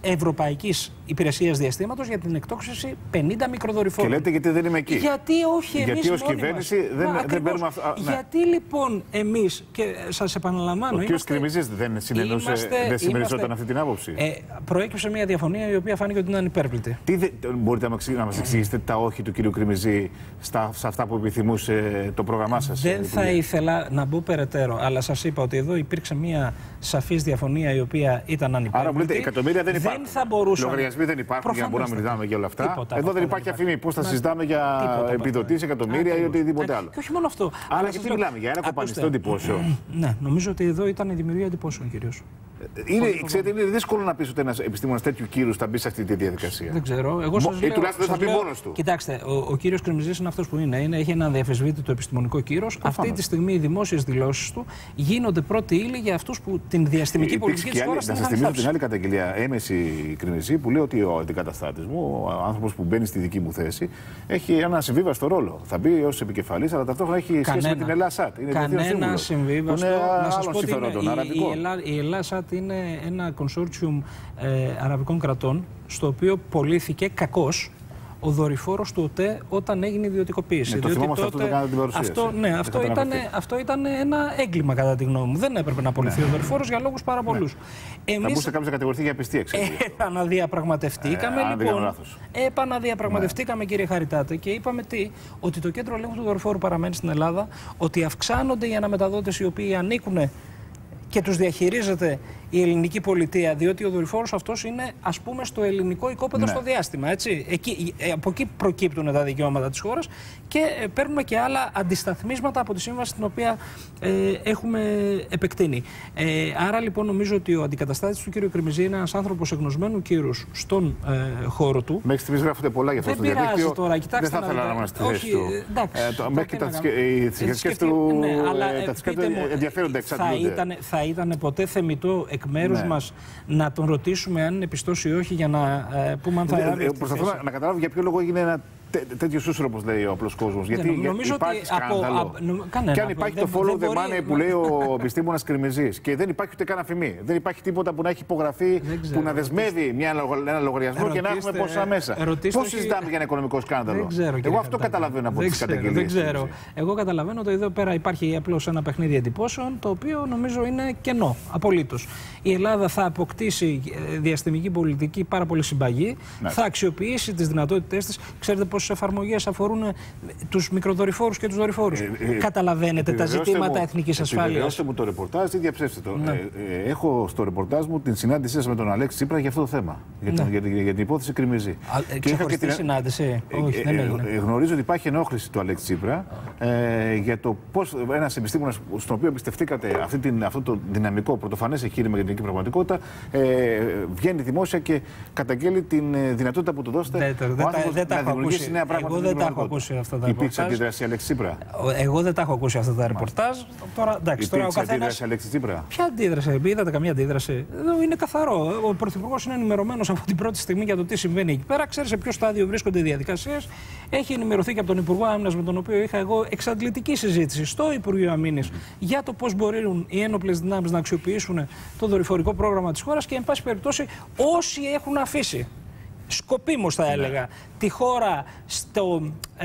Ευρωπαϊκής Υπηρεσίας Διαστήματος για την εκτόξευση 50 μικροδορυφόρων. Και λέτε γιατί δεν είμαι εκεί. Γιατί όχι εμείς? Γιατί ως κυβέρνηση δεν παίρνουμε αυτό. Γιατί λοιπόν εμείς, και σας επαναλαμβάνω. Ο κ. Κρημιζής δεν συμμεριζόταν αυτή την άποψη. Προέκυψε μια διαφωνία η οποία φάνηκε ότι ήταν υπέρπλητη. Μπορείτε να μας εξηγήσετε τα όχι του κ. Κρημιζή σε αυτά που επιθυμούσε το πρόγραμμά σας? Δεν θα ήθελα να μπω περαιτέρω, αλλά σας είπα ότι εδώ υπήρξε μια σαφής διαφωνία η οποία ήταν ανυπέρβλητη. Άρα μου λέτε εκατομμύρια δεν υπάρχουν. Δεν θα μπορούσαν. Λογαριασμοί δεν υπάρχουν για να μπορούμε να μιλάμε για όλα αυτά. Τίποτα, εδώ δεν υπάρχει αφήμη. Πώς θα συζητάμε για επιδοτήσεις, εκατομμύρια ή οτιδήποτε άλλο. Και όχι μόνο αυτό. Άρα γιατί μιλάμε για ένα κοπανιστό εντυπώσεων? Ναι, νομίζω ότι εδώ ήταν η δημιουργία εντυπώσεων κυρίως. Ξέρετε, είναι δύσκολο να πεις ότι ένας επιστήμονας τέτοιου κύρους θα μπει σε αυτή τη διαδικασία. Δεν ξέρω. Εγώ σας λέω, τουλάχιστον δεν θα μπει μόνος του. Κοιτάξτε, ο κύριος Κρημιζής είναι αυτός που είναι. Έχει ένα αδιαφεσβήτητο επιστημονικό κύρος. Αυτή τη στιγμή οι δημόσιες δηλώσεις του γίνονται πρώτη ύλη για αυτούς που την διαστημική πολιτική της χώρας την είχαν θάψει. Να σας θυμίσω την άλλη καταγγελία έμεση Κρημιζή που λέει ότι ο αντικαταστάτης μου, ο άνθρωπος που μπαίνει στη δική μου θέση, έχει ένα συμβίβαστο ρόλο. Θα μπει ως επικεφαλής, αλλά ταυτόχρονα έχει σχέση με την Ελλάσσατ. Κανένα συμβίβαστο. Να σας πω ότι η Ελλάσσατ είναι ένα consortium αραβικών κρατών, στο οποίο πωλήθηκε κακώς ο δορυφόρος του ΟΤΕ όταν έγινε η ιδιωτικοποίηση. Ναι, το θυμόμαστε τότε, αυτό το κάνατε την παρουσίαση. Αυτό ήταν ένα έγκλημα κατά τη γνώμη μου. Δεν έπρεπε να απολυθεί ο δορυφόρος για λόγους πάρα πολλούς. Θα μπορούσε κάποιος να κατηγορηθεί για απιστία, επαναδιαπραγματευτήκαμε λοιπόν. Επαναδιαπραγματευτήκαμε, κύριε Χαριτάτε, και είπαμε ότι το κέντρο ελέγχου του δορυφόρου παραμένει στην Ελλάδα, ότι αυξάνονται οι αναμεταδότες οι οποίοι ανήκουν και τους διαχειρίζεται η ελληνική πολιτεία, διότι ο δορυφόρος αυτός είναι, ας πούμε, στο ελληνικό οικόπεδο στο διάστημα. Έτσι. Από εκεί προκύπτουν τα δικαιώματα της χώρας και παίρνουμε και άλλα αντισταθμίσματα από τη σύμβαση την οποία έχουμε επεκτείνει. Άρα λοιπόν νομίζω ότι ο αντικαταστάτης του κ. Κρημιζή είναι ένας άνθρωπος εγνωσμένου κύρους στον χώρο του. Μέχρι στιγμής γράφονται πολλά για αυτό στο διαδίκτυο. Τώρα, κοιτάξτε, δεν θα ήθελα να είμαστε στη θέση του. Μέχρι και τα θρησκευτικές του ενδιαφέρονται, εξαντλούνται. Θα ήταν ποτέ θεμιτό εκ μέρους μας να τον ρωτήσουμε αν είναι πιστός ή όχι, για να πούμε αν θα έρθει? Προσπαθώ να καταλάβω για ποιο λόγο έγινε ένα τέτοιο σούσουρο, όπως λέει ο απλός κόσμος. Γιατί υπάρχει σκάνδαλο. Και αν υπάρχει το follow the money που λέει ο επιστήμονας Κρημιζής και δεν υπάρχει ούτε καν αφημί. Δεν υπάρχει τίποτα που να έχει υπογραφεί, που να δεσμεύει ένα λογαριασμό και να έχουμε πόσα μέσα. Πώς συζητάμε για ένα οικονομικό σκάνδαλο? Εγώ αυτό καταλαβαίνω από τις καταγγελίες. Δεν ξέρω. Εγώ καταλαβαίνω ότι εδώ πέρα υπάρχει απλώς ένα παιχνίδι εντυπώσεων, το οποίο νομίζω είναι κενό. Απολύτως. Η Ελλάδα θα αποκτήσει διαστημική πολιτική πάρα πολύ συμπαγή. Θα αξιοποιήσει τις δυνατότητές της. Ξέρετε πόσες εφαρμογές αφορούν τους μικροδορυφόρους και τους δορυφόρους? Καταλαβαίνετε τα ζητήματα εθνικής ασφάλειας? Επιβεβαιώστε μου το ρεπορτάζ ή διαψεύστε το. Έχω στο ρεπορτάζ μου την συνάντησή σας με τον Αλέξη Τσίπρα για αυτό το θέμα. Για την υπόθεση Κρημιζή. Ξεχωριστή συνάντηση? Όχι, δεν έγινε. Γνωρίζω ότι υπάρχει ενόχληση του Αλέξη Τσίπρα για το πώς ένας επιστήμονας στον οποίο εμπιστευτήκατε αυτό το δυναμικό πρωτοφανές εγχείρημα για την ελληνική πραγματικότητα βγαίνει δημόσια και καταγγέλει την δυνατότητα που του δώσετε να δημιουργήσει νέα πράγματα. Εγώ δεν τα έχω ακούσει αυτά τα ρεπορτάζ. Υπήρξε αντίδραση Αλέξη Τσίπρα? Εγώ δεν τα έχω ακούσει αυτά τα ρεπορτάζ. Υπήρξε αντίδραση Αλέξη Τσίπρα? Ποια αντίδραση? Είδατε καμία αντίδραση? Εδώ είναι καθαρό. Ο Πρωθυπουργός είναι ενημερωμένος από την πρώτη στιγμή για το τι συμβαίνει εκεί πέρα. Ξέρει σε ποιο στάδιο βρίσκονται οι διαδικασίες. Έχει ενημερωθεί και από τον Υπουργό Άμυνας, με τον οποίο είχα εγώ εξαντλητική συζήτηση στο Υπουργείο Αμήνης για το πώς μπορούν οι ένοπλες δυνάμεις να αξιοποιήσουν το δορυφορικό πρόγραμμα της χώρας και, εν πάση περιπτώσει, όσοι έχουν αφήσει σκοπίμως, θα έλεγα, τη χώρα στο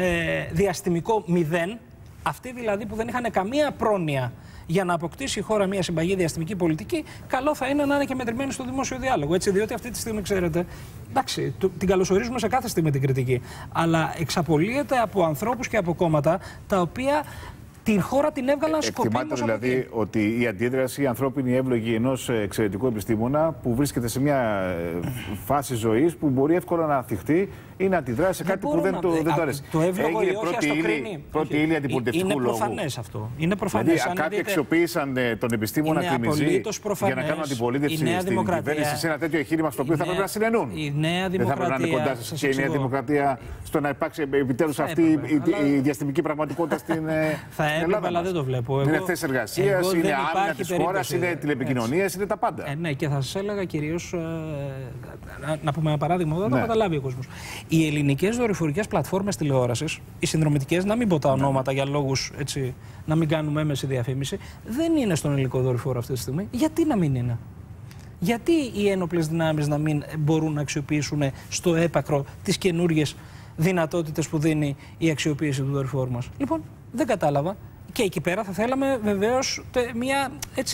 διαστημικό μηδέν, αυτοί δηλαδή που δεν είχαν καμία πρόνοια για να αποκτήσει η χώρα μια συμπαγή διαστημική πολιτική, καλό θα είναι να είναι και μετρημένοι στο δημόσιο διάλογο. Έτσι, διότι αυτή τη στιγμή, ξέρετε, εντάξει, την καλωσορίζουμε σε κάθε στιγμή την κριτική, αλλά εξαπολύεται από ανθρώπους και από κόμματα τα οποία την χώρα την έβγαλαν σκοπίμως. Εκτιμάται δηλαδή ότι η αντίδραση, η ανθρώπινη εύλογη ενός εξαιρετικού επιστήμονα που βρίσκεται σε μια φάση ζωής που μπορεί εύκολα να θυχτεί ή να αντιδράσει σε κάτι που δεν του αρέσει. Το εύλογο ή όχι πρώτη ύλη αντιπολιτευτικού λόγου. Είναι προφανές αυτό. Είναι προφανές. Δηλαδή, κάποιοι αξιοποίησαν τον επιστήμονα Κρημιζή για να κάνουν αντιπολίτευση στην κυβέρνηση σε ένα τέτοιο εγχείρημα στο οποίο θα πρέπει να συνενούν. Δεν θα πρέπει να είναι κοντά σας και η Νέα Δημοκρατία στο να υπάρξει επιτέλους αυτή η διαστημική πραγματικότητα στην Ελλάδα. Αλλά δεν το βλέπω. Είναι θέσεις εργασίας, είναι άμυνα της χώρας, είναι τηλεπικοινωνίες, είναι τα πάντα. Ναι, και θα σας έλεγα κυρίως, να πούμε ένα παράδειγμα εδώ, να το καταλάβει ο κόσμος. Οι ελληνικές δορυφορικές πλατφόρμες τηλεόρασης, οι συνδρομητικές, να μην πω τα ονόματα για λόγους έτσι, να μην κάνουμε έμεση διαφήμιση, δεν είναι στον ελληνικό δορυφόρο αυτή τη στιγμή. Γιατί να μην είναι? Γιατί οι ένοπλες δυνάμεις να μην μπορούν να αξιοποιήσουν στο έπακρο τις καινούργιες δυνατότητες που δίνει η αξιοποίηση του δορυφόρου μας? Λοιπόν, δεν κατάλαβα. Και εκεί πέρα θα θέλαμε βεβαίως μια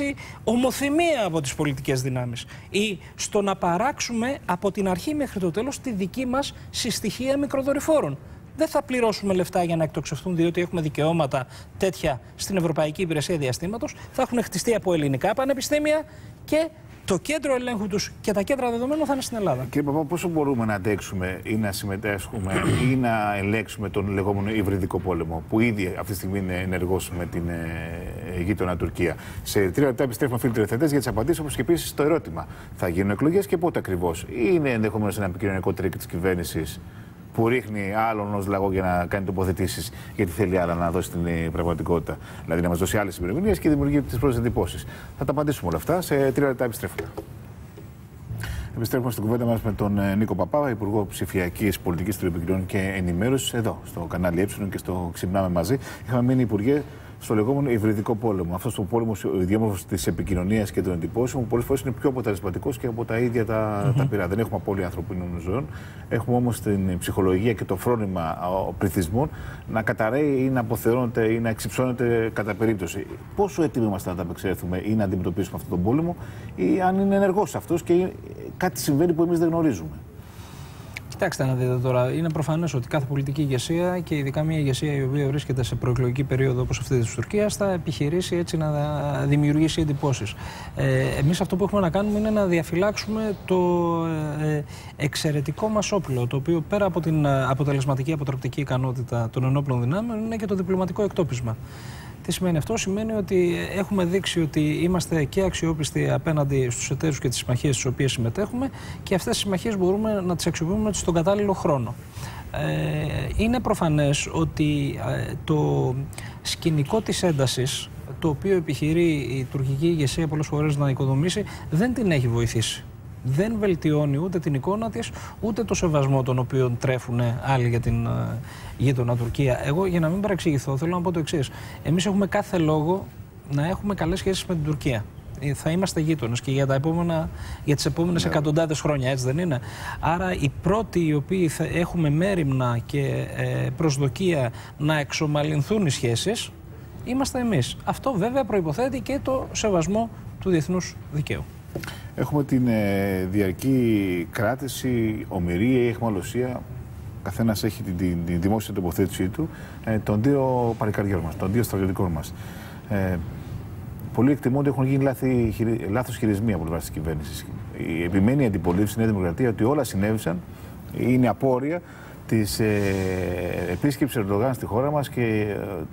ομοθυμία από τις πολιτικές δυνάμεις ή στο να παράξουμε από την αρχή μέχρι το τέλος τη δική μας συστοιχία μικροδορυφόρων. Δεν θα πληρώσουμε λεφτά για να εκτοξευτούν, διότι έχουμε δικαιώματα τέτοια στην Ευρωπαϊκή Υπηρεσία Διαστήματος. Θα έχουν χτιστεί από ελληνικά πανεπιστήμια και το κέντρο ελέγχου τους και τα κέντρα δεδομένων θα είναι στην Ελλάδα. Κύριε Παπά, πόσο μπορούμε να αντέξουμε ή να συμμετέσχουμε ή να ελέγξουμε τον λεγόμενο υβριδικό πόλεμο, που ήδη αυτή τη στιγμή είναι ενεργός με την γείτονα Τουρκία? Σε 3 λεπτά επιστρέφουμε, φίλοι τηλεθεατές, για τις απαντήσεις, όπως και επίσης το ερώτημα: θα γίνουν εκλογές και πότε ακριβώς? Ή είναι ενδεχομένως ένα επικοινωνιακό τρίκ της κυβέρνησης που ρίχνει άλλον ως λαγό για να κάνει τοποθετήσεις, γιατί θέλει άλλα να δώσει την πραγματικότητα? Δηλαδή να μας δώσει άλλες ημερομηνίες και δημιουργεί τις πρώτες εντυπώσεις. Θα τα απαντήσουμε όλα αυτά. Σε 3 λεπτά επιστρέφουμε. Επιστρέφουμε στην κουβέντα μας με τον Νίκο Παπά, Υπουργό Ψηφιακής Πολιτικής, Τηλεπικοινωνιών και Ενημέρωσης, εδώ στο κανάλι και στο Ξυπνάμε Μαζί. Είχαμε μείνει, Υπουργέ, στο λεγόμενο υβριδικό πόλεμο. Αυτό ο πόλεμο, ο ιδιόμορφος της επικοινωνίας και των εντυπώσεων, που πολλές φορές είναι πιο αποτελεσματικός και από τα ίδια τα πυρά. Δεν έχουμε απώλεια ανθρωπίνων ζωών. Έχουμε όμως την ψυχολογία και το φρόνημα πληθυσμών να καταραίει ή να αποθεώνεται ή να εξυψώνεται κατά περίπτωση. Πόσο έτοιμοι είμαστε να τα απεξέλθουμε ή να αντιμετωπίσουμε αυτόν τον πόλεμο, ή αν είναι ενεργός αυτός και κάτι συμβαίνει που εμείς δεν γνωρίζουμε? Κοιτάξτε να δείτε τώρα, είναι προφανές ότι κάθε πολιτική ηγεσία και ειδικά μια ηγεσία η οποία βρίσκεται σε προεκλογική περίοδο όπως αυτή της Τουρκίας θα επιχειρήσει έτσι να δημιουργήσει εντυπώσεις. Εμείς αυτό που έχουμε να κάνουμε είναι να διαφυλάξουμε το εξαιρετικό μας όπλο, το οποίο πέρα από την αποτελεσματική αποτρεπτική ικανότητα των ενόπλων δυνάμεων είναι και το διπλωματικό εκτόπισμα. Τι σημαίνει αυτό? Σημαίνει ότι έχουμε δείξει ότι είμαστε και αξιόπιστοι απέναντι στους εταίρους και τις συμμαχίες στις οποίες συμμετέχουμε και αυτές τις συμμαχίες μπορούμε να τις αξιοποιούμε στον κατάλληλο χρόνο. Είναι προφανές ότι το σκηνικό της έντασης, το οποίο επιχειρεί η τουρκική ηγεσία πολλές φορές να οικοδομήσει, δεν την έχει βοηθήσει. Δεν βελτιώνει ούτε την εικόνα της, ούτε το σεβασμό τον οποίο τρέφουν άλλοι για την γείτονα Τουρκία. Εγώ, για να μην παρεξηγηθώ, θέλω να πω το εξής. Εμείς έχουμε κάθε λόγο να έχουμε καλές σχέσεις με την Τουρκία. Θα είμαστε γείτονες και για τις επόμενες εκατοντάδες χρόνια, έτσι δεν είναι? Άρα οι πρώτοι οι οποίοι θα έχουμε μέριμνα και προσδοκία να εξομαλυνθούν οι σχέσεις, είμαστε εμείς. Αυτό βέβαια προϋποθέτει και το σεβασμό του διεθνούς δικαίου. Έχουμε την διαρκή κράτηση, ομηρία ή αιχμαλωσία. Καθένας έχει την δημόσια τοποθέτησή του των δύο παλικαριών μας, των δύο στρατιωτικών μας. Πολλοί εκτιμούν ότι έχουν γίνει λάθος χειρισμοί από πλευράς της κυβέρνησης. Επιμένει η αντιπολίτευση στη Νέα Δημοκρατία ότι όλα συνέβησαν, είναι απόρρια της επίσκεψης Ερντογάν στη χώρα μας και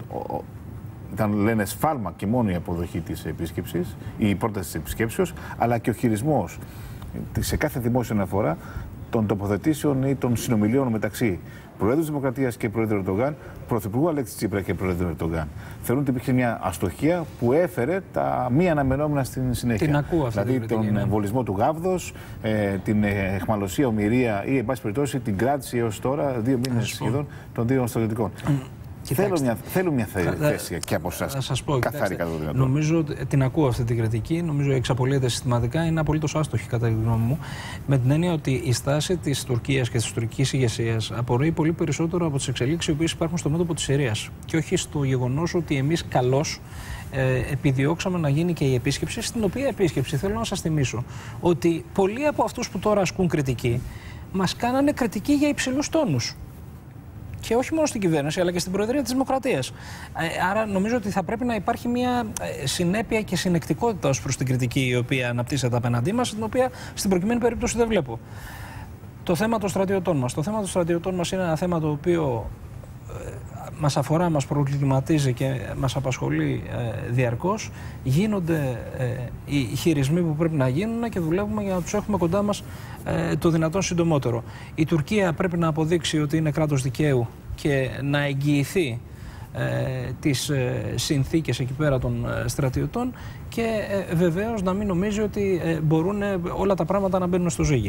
ήταν, λένε, σφάλμα και μόνο η αποδοχή της επίσκεψης, η πρόταση της επισκέψεως, αλλά και ο χειρισμός σε κάθε δημόσια αναφορά των τοποθετήσεων ή των συνομιλίων μεταξύ Προέδρου της Δημοκρατίας και Προέδρου Ερντογάν, Πρωθυπουργού Αλέξη Τσίπρα και Προέδρου Ερντογάν. Θεωρούν ότι υπήρχε μια αστοχία που έφερε τα μη αναμενόμενα στην συνέχεια. Την ακούω αυτή. Δηλαδή τον εμβολισμό του γάβδος, την αιχμαλωσία, ομηρία ή, εν πάση περιπτώσει, την κράτηση έως τώρα 2 μήνες σχεδόν των δύο στρατιωτικών. Θέλω μια θέση και από εσάς. Θα σας πω, καθαρή κατά το δυνατόν. Νομίζω ότι την ακούω αυτή την κριτική. Νομίζω εξαπολύεται συστηματικά. Είναι απολύτως άστοχη κατά τη γνώμη μου. Με την έννοια ότι η στάση της Τουρκίας και της τουρκικής ηγεσίας απορρέει πολύ περισσότερο από τις εξελίξεις οι οποίες υπάρχουν στο μέτωπο της Συρίας. Και όχι στο γεγονός ότι εμείς καλώς επιδιώξαμε να γίνει και η επίσκεψη. Στην οποία επίσκεψη θέλω να σας θυμίσω ότι πολλοί από αυτούς που τώρα ασκούν κριτική μας κάνανε κριτική για υψηλούς τόνους. Και όχι μόνο στην κυβέρνηση, αλλά και στην Προεδρία της Δημοκρατίας. Άρα νομίζω ότι θα πρέπει να υπάρχει μια συνέπεια και συνεκτικότητα ως προς την κριτική η οποία αναπτύσσεται απέναντί μας, την οποία στην προκειμένη περίπτωση δεν βλέπω. Το θέμα των στρατιωτών μας. Το θέμα των στρατιωτών μας είναι ένα θέμα το οποίο μας αφορά, μας προβληματίζει και μας απασχολεί διαρκώς. Γίνονται οι χειρισμοί που πρέπει να γίνουν και δουλεύουμε για να τους έχουμε κοντά μας το δυνατόν συντομότερο. Η Τουρκία πρέπει να αποδείξει ότι είναι κράτος δικαίου και να εγγυηθεί τις συνθήκες εκεί πέρα των στρατιωτών και βεβαίως να μην νομίζει ότι μπορούν όλα τα πράγματα να μπαίνουν στο ζύγι.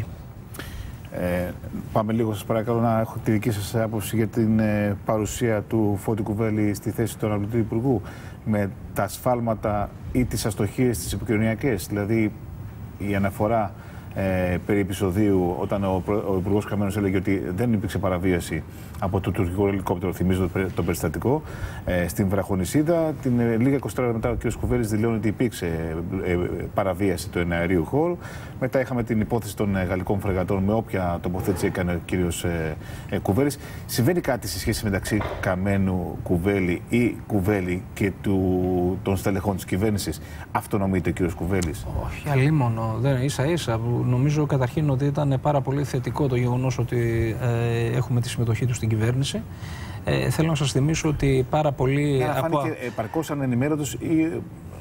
Πάμε λίγο, σας παρακαλώ, να έχω τη δική σας άποψη για την παρουσία του Φώτη Κουβέλη στη θέση του αναπληρωτή Υπουργού, με τα σφάλματα ή τις αστοχίες τις επικοινωνιακές. Δηλαδή, η αναφορά περί επεισοδίου, όταν ο Υπουργός Καμένος έλεγε ότι δεν υπήρξε παραβίαση από το τουρκικό ελικόπτερο, θυμίζω το περιστατικό, στην Βραχονησίδα. Λίγα 24 ώρα μετά ο κ. Κουβέλης δηλώνει ότι υπήρξε παραβίαση του εναερίου χώρου. Μετά είχαμε την υπόθεση των γαλλικών φρεγατών, με όποια τοποθέτηση έκανε ο κ. Κουβέλης. Συμβαίνει κάτι σε σχέση μεταξύ Καμένου, Κουβέλη ή Κουβέλη και των στελεχών της κυβέρνησης? Αυτονομείται ο κ. Κουβέλης? Όχι, αλίμονο. Ίσα-ίσα. Νομίζω καταρχήν ότι ήταν πάρα πολύ θετικό το γεγονός ότι έχουμε τη συμμετοχή του στην κυβέρνηση. Θέλω να σας θυμίσω ότι πάρα πολλοί. Φάνηκε επαρκώς ανενημέρωτος ή.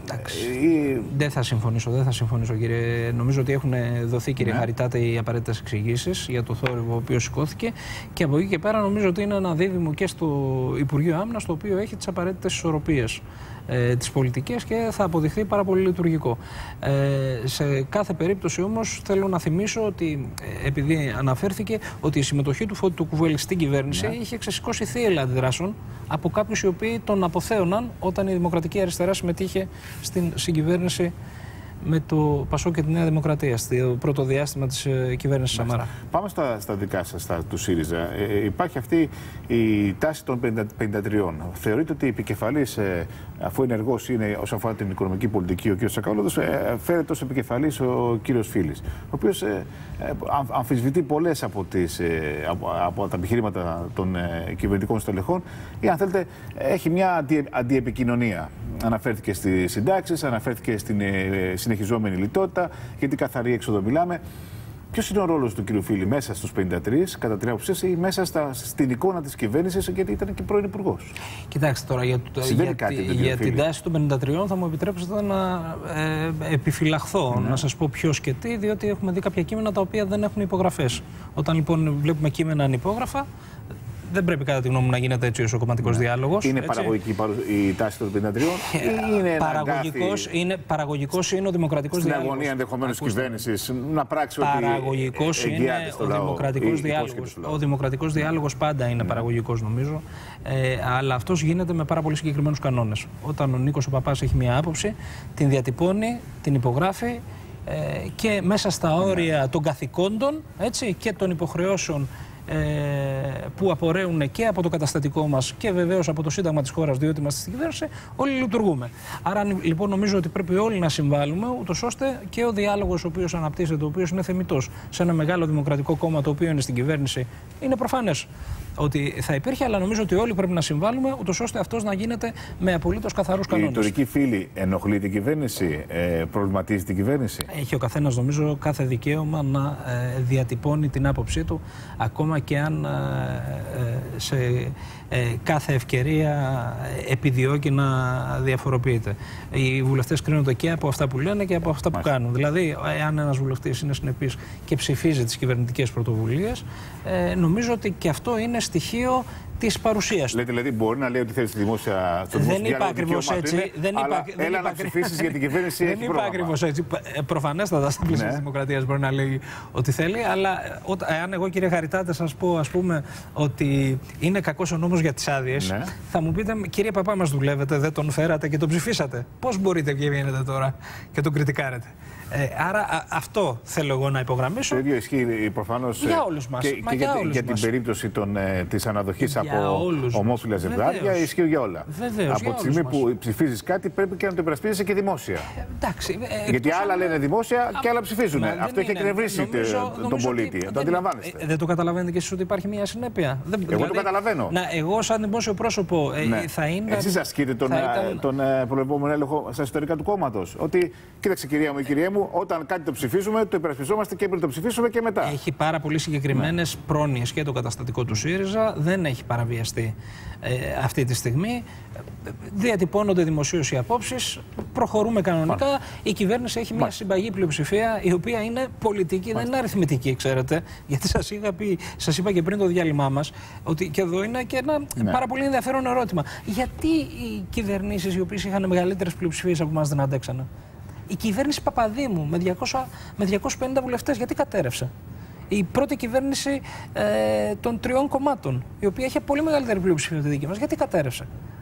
Δεν θα συμφωνήσω, κύριε. Νομίζω ότι έχουν δοθεί, κύριε Χαριτάτε, οι απαραίτητες εξηγήσεις για το θόρυβο ο οποίος σηκώθηκε, και από εκεί και πέρα νομίζω ότι είναι ένα δίδυμο και στο Υπουργείο Άμυνας, το οποίο έχει τις απαραίτητες ισορροπίες τις πολιτικές και θα αποδειχθεί πάρα πολύ λειτουργικό. Σε κάθε περίπτωση όμως θέλω να θυμίσω ότι, επειδή αναφέρθηκε ότι η συμμετοχή του Φώτη του Κουβέλη στην κυβέρνηση είχε ξεσηκώσει θύελλα αντιδράσεων από κάποιους οι οποίοι τον αποθέωναν όταν η Δημοκρατική Αριστερά συμμετείχε στην συγκυβέρνηση με το Πασόκ και τη Νέα Δημοκρατία, στο πρώτο διάστημα της κυβέρνησης Σαμαρά. Πάμε στα δικά σας, του ΣΥΡΙΖΑ. Υπάρχει αυτή η τάση των 53. Θεωρείτε ότι η επικεφαλής, αφού ενεργός είναι όσον αφορά την οικονομική πολιτική ο κ. Σακαόλατος, φέρεται ως επικεφαλής ο κ. Φίλης, ο οποίος αμφισβητεί πολλές από τα επιχειρήματα των κυβερνητικών στελεχών, ή, αν θέλετε, έχει μια αντιεπικοινωνία. Αναφέρθηκε στις συντάξεις, αναφέρθηκε στην συνεχιζόμενη λιτότητα, γιατί καθαρή έξοδο μιλάμε. Ποιος είναι ο ρόλος του κ. Φίλη μέσα στους 53, κατά την άποψή σας, ή μέσα στην εικόνα της κυβέρνησης, γιατί ήταν και πρώην υπουργός? Κοιτάξτε τώρα, για την τάση των 53 θα μου επιτρέψετε να επιφυλαχθώ, να σας πω ποιος και τι, διότι έχουμε δει κάποια κείμενα τα οποία δεν έχουν υπογραφές. Όταν λοιπόν βλέπουμε κείμενα ανυπόγραφα, δεν πρέπει, κατά τη γνώμη μου, να γίνεται έτσι ο κομματικός διάλογος. Είναι παραγωγική η τάση των 53 ή είναι παραγωγικός είναι ο δημοκρατικός διάλογος. Στην αγωνία ενδεχομένως της κυβέρνησης να πράξει ότι παραγωγικός είναι ο δημοκρατικός διάλογος. Ο δημοκρατικός διάλογος πάντα είναι παραγωγικός, νομίζω, αλλά αυτός γίνεται με πάρα πολύ συγκεκριμένους κανόνες. Όταν ο Νίκος ο Παπάς έχει μια άποψη, την διατυπώνει, την υπογράφει και μέσα στα όρια των καθηκόντων, έτσι, και των υποχρεώσεων που απορρέουν και από το καταστατικό μας και βεβαίως από το Σύνταγμα της χώρας, διότι είμαστε στην κυβέρνηση, όλοι λειτουργούμε. Άρα λοιπόν νομίζω ότι πρέπει όλοι να συμβάλλουμε, ούτως ώστε και ο διάλογος ο οποίος αναπτύσσεται, ο οποίος είναι θεμιτός σε ένα μεγάλο δημοκρατικό κόμμα το οποίο είναι στην κυβέρνηση, είναι προφανές ότι θα υπήρχε, αλλά νομίζω ότι όλοι πρέπει να συμβάλλουμε, ούτως ώστε αυτός να γίνεται με απολύτως καθαρούς κανόνες. Η τουρκική φίλη ενοχλεί την κυβέρνηση, προβληματίζει την κυβέρνηση? Έχει ο καθένας, νομίζω, κάθε δικαίωμα να διατυπώνει την άποψή του, ακόμα και αν σε κάθε ευκαιρία επιδιώκει να διαφοροποιείται. Οι βουλευτές κρίνονται και από αυτά που λένε και από αυτά που κάνουν. Δηλαδή, αν ένας βουλευτής είναι συνεπής και ψηφίζει τις κυβερνητικές πρωτοβουλίες, νομίζω ότι και αυτό είναι στοιχείο της παρουσίας του. Λέτε, δηλαδή, μπορεί να λέει ότι θέλει στη δημόσια. Δεν είπα ακριβώς έτσι. Έλα να ψηφίσεις για την κυβέρνηση. Δεν είπα ακριβώς έτσι. Προφανέστατα στα πλαίσια της δημοκρατίας μπορεί να λέει ότι θέλει, αλλά αν εγώ, κύριε Χαριτάτε, σας πω, ας πούμε, ότι είναι κακός ο νόμος για τις άδειες, θα μου πείτε, κύριε Παπά, μας δουλεύετε, δεν τον φέρατε και τον ψηφίσατε. Πώς μπορείτε και βγαίνετε τώρα και τον κριτικάρετε? Άρα αυτό θέλω εγώ να υπογραμμίσω. Το ίδιο ισχύει προφανώς για όλους μας. Και για την περίπτωση της αναδοχής από ομόφυλα ζευγάρια, ισχύει για όλα. Βεβαίως, από τη στιγμή που ψηφίζεις κάτι, πρέπει και να το υπερασπίζεσαι και δημόσια. Γιατί άλλα λένε δημόσια και άλλα ψηφίζουν. Αυτό έχει εκνευρίσει τον πολίτη. Το αντιλαμβάνεστε? Δεν το καταλαβαίνετε κι εσείς ότι υπάρχει μια συνέπεια? Εγώ το καταλαβαίνω. Εγώ, σαν δημόσιο πρόσωπο, θα είναι. Εσείς ασκείτε τον προβλεπόμενο έλεγχο στα εσωτερικά του κόμματος? Ότι, κοίταξε, κυρία μου ή κυρία μου, όταν κάτι το ψηφίζουμε, το υπερασπιζόμαστε και πριν το ψηφίσουμε και μετά. Έχει πάρα πολύ συγκεκριμένες πρόνοιες και το καταστατικό του ΣΥΡΙΖΑ. Δεν έχει παραβιαστεί αυτή τη στιγμή. Διατυπώνονται δημοσίως οι απόψεις. Προχωρούμε κανονικά. Η κυβέρνηση έχει μια συμπαγή πλειοψηφία, η οποία είναι πολιτική, δεν είναι αριθμητική, ξέρετε. Γιατί σας είπα και πριν το διάλειμμά μας, ότι και εδώ είναι και ένα πάρα πολύ ενδιαφέρον ερώτημα. Γιατί οι κυβερνήσεις οι οποίες είχαν μεγαλύτερες πλειοψηφίες από εμάς δεν αντέξανε? Η κυβέρνηση Παπαδήμου με 250 βουλευτές, γιατί κατέρευσε? Η πρώτη κυβέρνηση των 3 κομμάτων, η οποία είχε πολύ μεγαλύτερη πλειοψηφία από τη δική μας, γιατί κατέρευσε?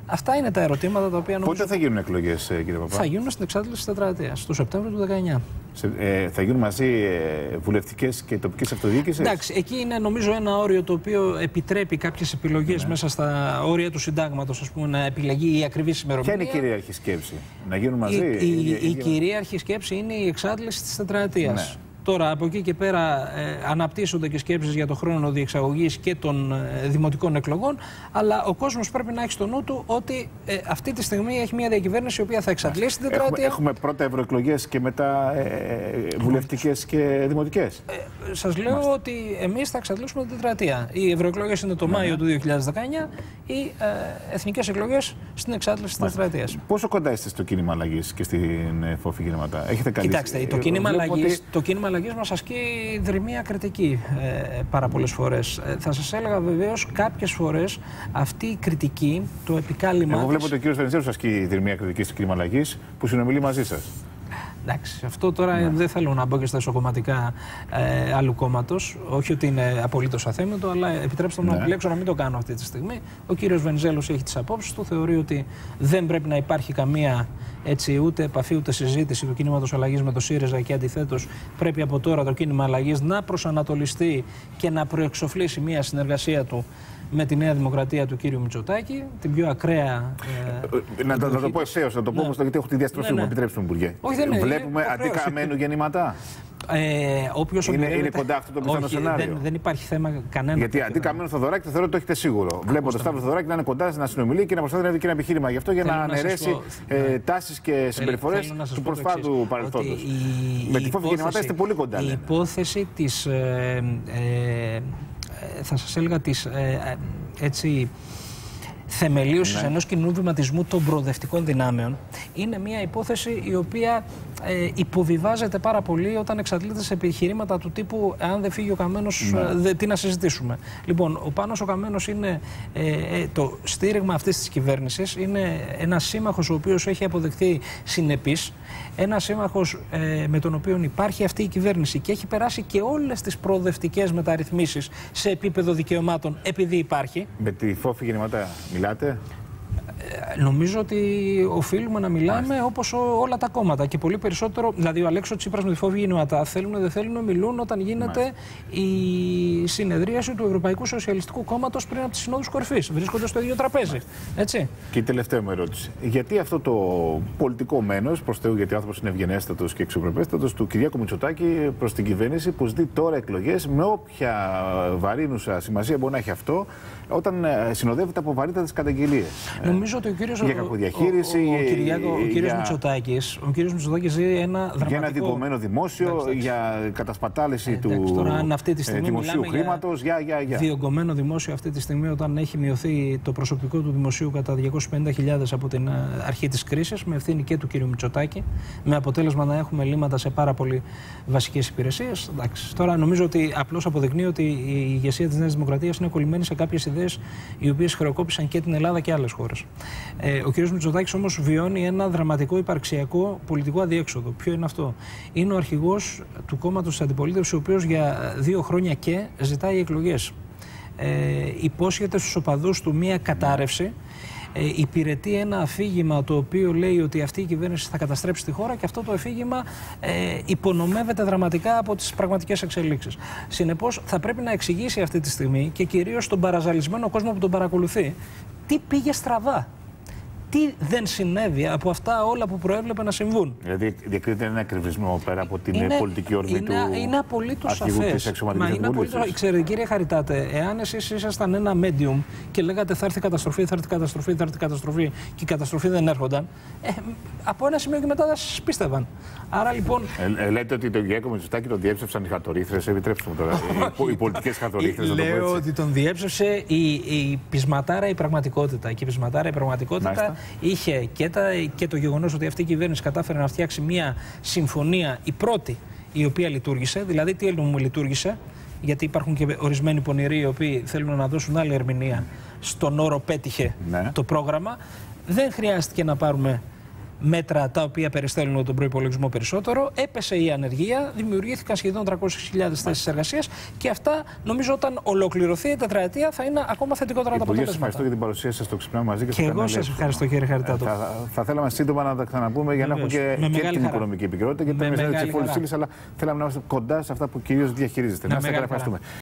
Αυτά είναι τα ερωτήματα τα οποία νομίζω. Πότε θα γίνουν εκλογές, κύριε Παπά? Θα γίνουν στην εξάντληση της τετραετίας, το Σεπτέμβριο του 2019. Θα γίνουν μαζί βουλευτικές και τοπικές αυτοδιοίκησεις. Εντάξει, εκεί είναι νομίζω ένα όριο το οποίο επιτρέπει κάποιες επιλογές μέσα στα όρια του συντάγματος, ας πούμε, να επιλεγεί η ακριβή ημερομηνία. Ποια είναι η κυρίαρχη σκέψη, να γίνουν μαζί? Η κυρίαρχη σκέψη είναι η εξάντληση της τετραετίας. Ναι. Τώρα, από εκεί και πέρα αναπτύσσονται και σκέψεις για το χρόνο διεξαγωγής και των δημοτικών εκλογών, αλλά ο κόσμος πρέπει να έχει στο νου του ότι αυτή τη στιγμή έχει μια διακυβέρνηση η οποία θα εξαντλήσει την τετραετία. Έχουμε πρώτα ευρωεκλογές και μετά βουλευτικές και δημοτικές. Σας λέω ότι εμείς θα εξαντλήσουμε την τετραετία. Οι ευρωεκλογές είναι το Μάιο του 2019, οι εθνικές εκλογές στην εξάντληση της τετραετίας. Πόσο κοντά είστε στο κίνημα αλλαγής και στην Φόφη Γεννηματά? Έχετε καλή? Κοιτάξτε, το κίνημα αλλαγής μας ασκεί δρυμία κριτική πάρα πολλές φορές. Θα σας έλεγα βεβαίως κάποιες φορές αυτή η κριτική, το επικάλυμμα. Εγώ βλέπω ότι ο κύριος Βενιζέλος ασκεί δρυμία κριτική στο κίνημα αλλαγής που συνομιλεί μαζί σας. Εντάξει, αυτό τώρα δεν θέλω να μπω και στα εσωκομματικά άλλου κόμματος. Όχι ότι είναι απολύτως αθέμητο, αλλά επιτρέψτε μου να επιλέξω να μην το κάνω αυτή τη στιγμή. Ο κύριος Βενιζέλος έχει τις απόψεις του. Θεωρεί ότι δεν πρέπει να υπάρχει καμία ούτε επαφή ούτε συζήτηση του κίνηματος αλλαγής με το ΣΥΡΙΖΑ και αντιθέτως πρέπει από τώρα το κίνημα αλλαγής να προσανατολιστεί και να προεξοφλήσει μια συνεργασία του με τη Νέα Δημοκρατία του κύριου Μητσοτάκη, την πιο ακραία. Να το πω ευθέως, να το πω όμως, γιατί έχω τη διαστροφή μου. Επιτρέψτε μου, Υπουργέ. Βλέπουμε αντί καμένου γεννηματά. Είναι κοντά αυτό το πιθανό σενάριο. Δεν υπάρχει θέμα κανένα. Γιατί αντί καμένου Θοδωράκη το θεωρώ ότι το έχετε σίγουρο. Βλέπω τον Σταύρο Θοδωράκη να είναι κοντά, να συνομιλεί και να προσπαθεί να βρει και ένα επιχείρημα γι' αυτό για να αναιρέσει τάσεις και συμπεριφορές του προσφάτου παρελθόντος. Με τη Φόφη Γεννηματά είστε πολύ κοντά. Η υπόθεση της. Θα σας έλεγα της θεμελίωσης ενός κοινού βηματισμού των προοδευτικών δυνάμεων είναι μια υπόθεση η οποία υποβιβάζεται πάρα πολύ όταν εξαντλείται σε επιχειρήματα του τύπου αν δεν φύγει ο Καμένος τι να συζητήσουμε. Λοιπόν, ο Πάνος ο Καμένος είναι το στήριγμα αυτής της κυβέρνησης, είναι ένας σύμμαχος ο οποίος έχει αποδεχθεί συνεπής, ένας σύμμαχος με τον οποίο υπάρχει αυτή η κυβέρνηση και έχει περάσει και όλες τις προοδευτικές μεταρρυθμίσεις σε επίπεδο δικαιωμάτων επειδή υπάρχει. Με τη Φόφη Γεννηματά μιλάτε? Νομίζω ότι οφείλουμε να μιλάμε όπως όλα τα κόμματα και πολύ περισσότερο. Δηλαδή, ο Αλέξο Τσίπρας με τη Φόφη Γεννηματά θέλουν δεν θέλουν μιλούν όταν γίνεται η συνεδρίαση του Ευρωπαϊκού Σοσιαλιστικού Κόμματος πριν από τις Συνόδους Κορυφής. Βρίσκονται στο ίδιο τραπέζι. Έτσι. Και η τελευταία μου ερώτηση. Γιατί αυτό το πολιτικό μένος, προς Θεού, γιατί ο άνθρωπος είναι ευγενέστατος και εξωπρεπέστατος, του Κυριάκου Μητσοτάκη προς την κυβέρνηση που ζητεί τώρα εκλογές με όποια βαρύνουσα σημασία μπορεί να έχει αυτό, όταν συνοδεύεται από βαρύτατες καταγγελίες? Νομίζω ότι ο κύριος Μητσοτάκης ζει ένα δραματικό. Για ένα διγκωμένο δημόσιο, για κατασπατάληση του δημοσίου χρήματος. Διογκωμένο δημόσιο αυτή τη στιγμή, όταν έχει μειωθεί το προσωπικό του δημοσίου κατά 250.000 από την αρχή της κρίσης, με ευθύνη και του κύριου Μητσοτάκη, με αποτέλεσμα να έχουμε ελλείμματα σε πάρα πολύ βασικές υπηρεσίες. Τώρα νομίζω ότι απλώς αποδεικνύει ότι η ηγεσία της Νέας Δημοκρατίας είναι κολλημένη σε κάποιες ιδέες οι οποίες χρεοκόπησαν και την Ελλάδα και άλλες χώρες. Ο κ. Μητσοτάκης όμως βιώνει ένα δραματικό υπαρξιακό πολιτικό αδιέξοδο. Ποιο είναι αυτό? Είναι ο αρχηγός του κόμματος της αντιπολίτευσης, ο οποίος για 2 χρόνια και ζητάει εκλογές. Υπόσχεται στους οπαδούς του μία κατάρρευση. Υπηρετεί ένα αφήγημα το οποίο λέει ότι αυτή η κυβέρνηση θα καταστρέψει τη χώρα και αυτό το αφήγημα υπονομεύεται δραματικά από τις πραγματικές εξελίξεις. Συνεπώς θα πρέπει να εξηγήσει αυτή τη στιγμή και κυρίως στον παραζαλισμένο κόσμο που τον παρακολουθεί τι πήγε στραβά. Τι δεν συνέβη από αυτά όλα που προέβλεπε να συμβούν. Δηλαδή, διακρίνεται ένα εκκρεμισμό πέρα από την πολιτική ορμή του. Είναι απολύτως σαφές. Ξέρετε, κύριε Χαριτάτε, εάν εσείς ήσασταν ένα medium και λέγατε θα έρθει καταστροφή, θα έρθει καταστροφή, θα έρθει καταστροφή και η καταστροφή δεν έρχονταν, από ένα σημείο και μετά δεν σας πίστευαν. Άρα λοιπόν. Λέτε ότι τον Κυριάκο Μητσοτάκη τον διέψευσαν οι χαρτορίθρες. Επιτρέψτε μου τώρα. Οι πολιτικές χαρτορίθρες. Λέω ότι τον διέψευσε η πεισματάρα η πραγματικότητα. Και η πεισματάρα η πραγματικότητα είχε και το γεγονός ότι αυτή η κυβέρνηση κατάφερε να φτιάξει μια συμφωνία, η πρώτη η οποία λειτουργήσε. Δηλαδή, τι εννοούμε λειτουργήσε? Γιατί υπάρχουν και ορισμένοι πονηροί οι οποίοι θέλουν να δώσουν άλλη ερμηνεία στον όρο πέτυχε το πρόγραμμα. Δεν χρειάστηκε να πάρουμε μέτρα τα οποία περιστέλνουν τον προϋπολογισμό περισσότερο. Έπεσε η ανεργία, δημιουργήθηκαν σχεδόν 300.000 θέσεις εργασίας και αυτά νομίζω όταν ολοκληρωθεί η τετραετία θα είναι ακόμα θετικότερα τα αποτελέσματα. Σας ευχαριστώ για την παρουσία σας στο Ξυπνάμε μαζί και εγώ σας ευχαριστώ, κύριε Χαριτάτο. Θα θέλαμε σύντομα να τα ξαναπούμε για να έχουμε και την οικονομική επικαιρότητα και την Ευρωζώνη της Εφόλης Ύλης, αλλά θέλαμε να είμαστε κοντά σε αυτά που κυρίως διαχειρίζεστε. Να είστε καλά, ευχαριστούμε.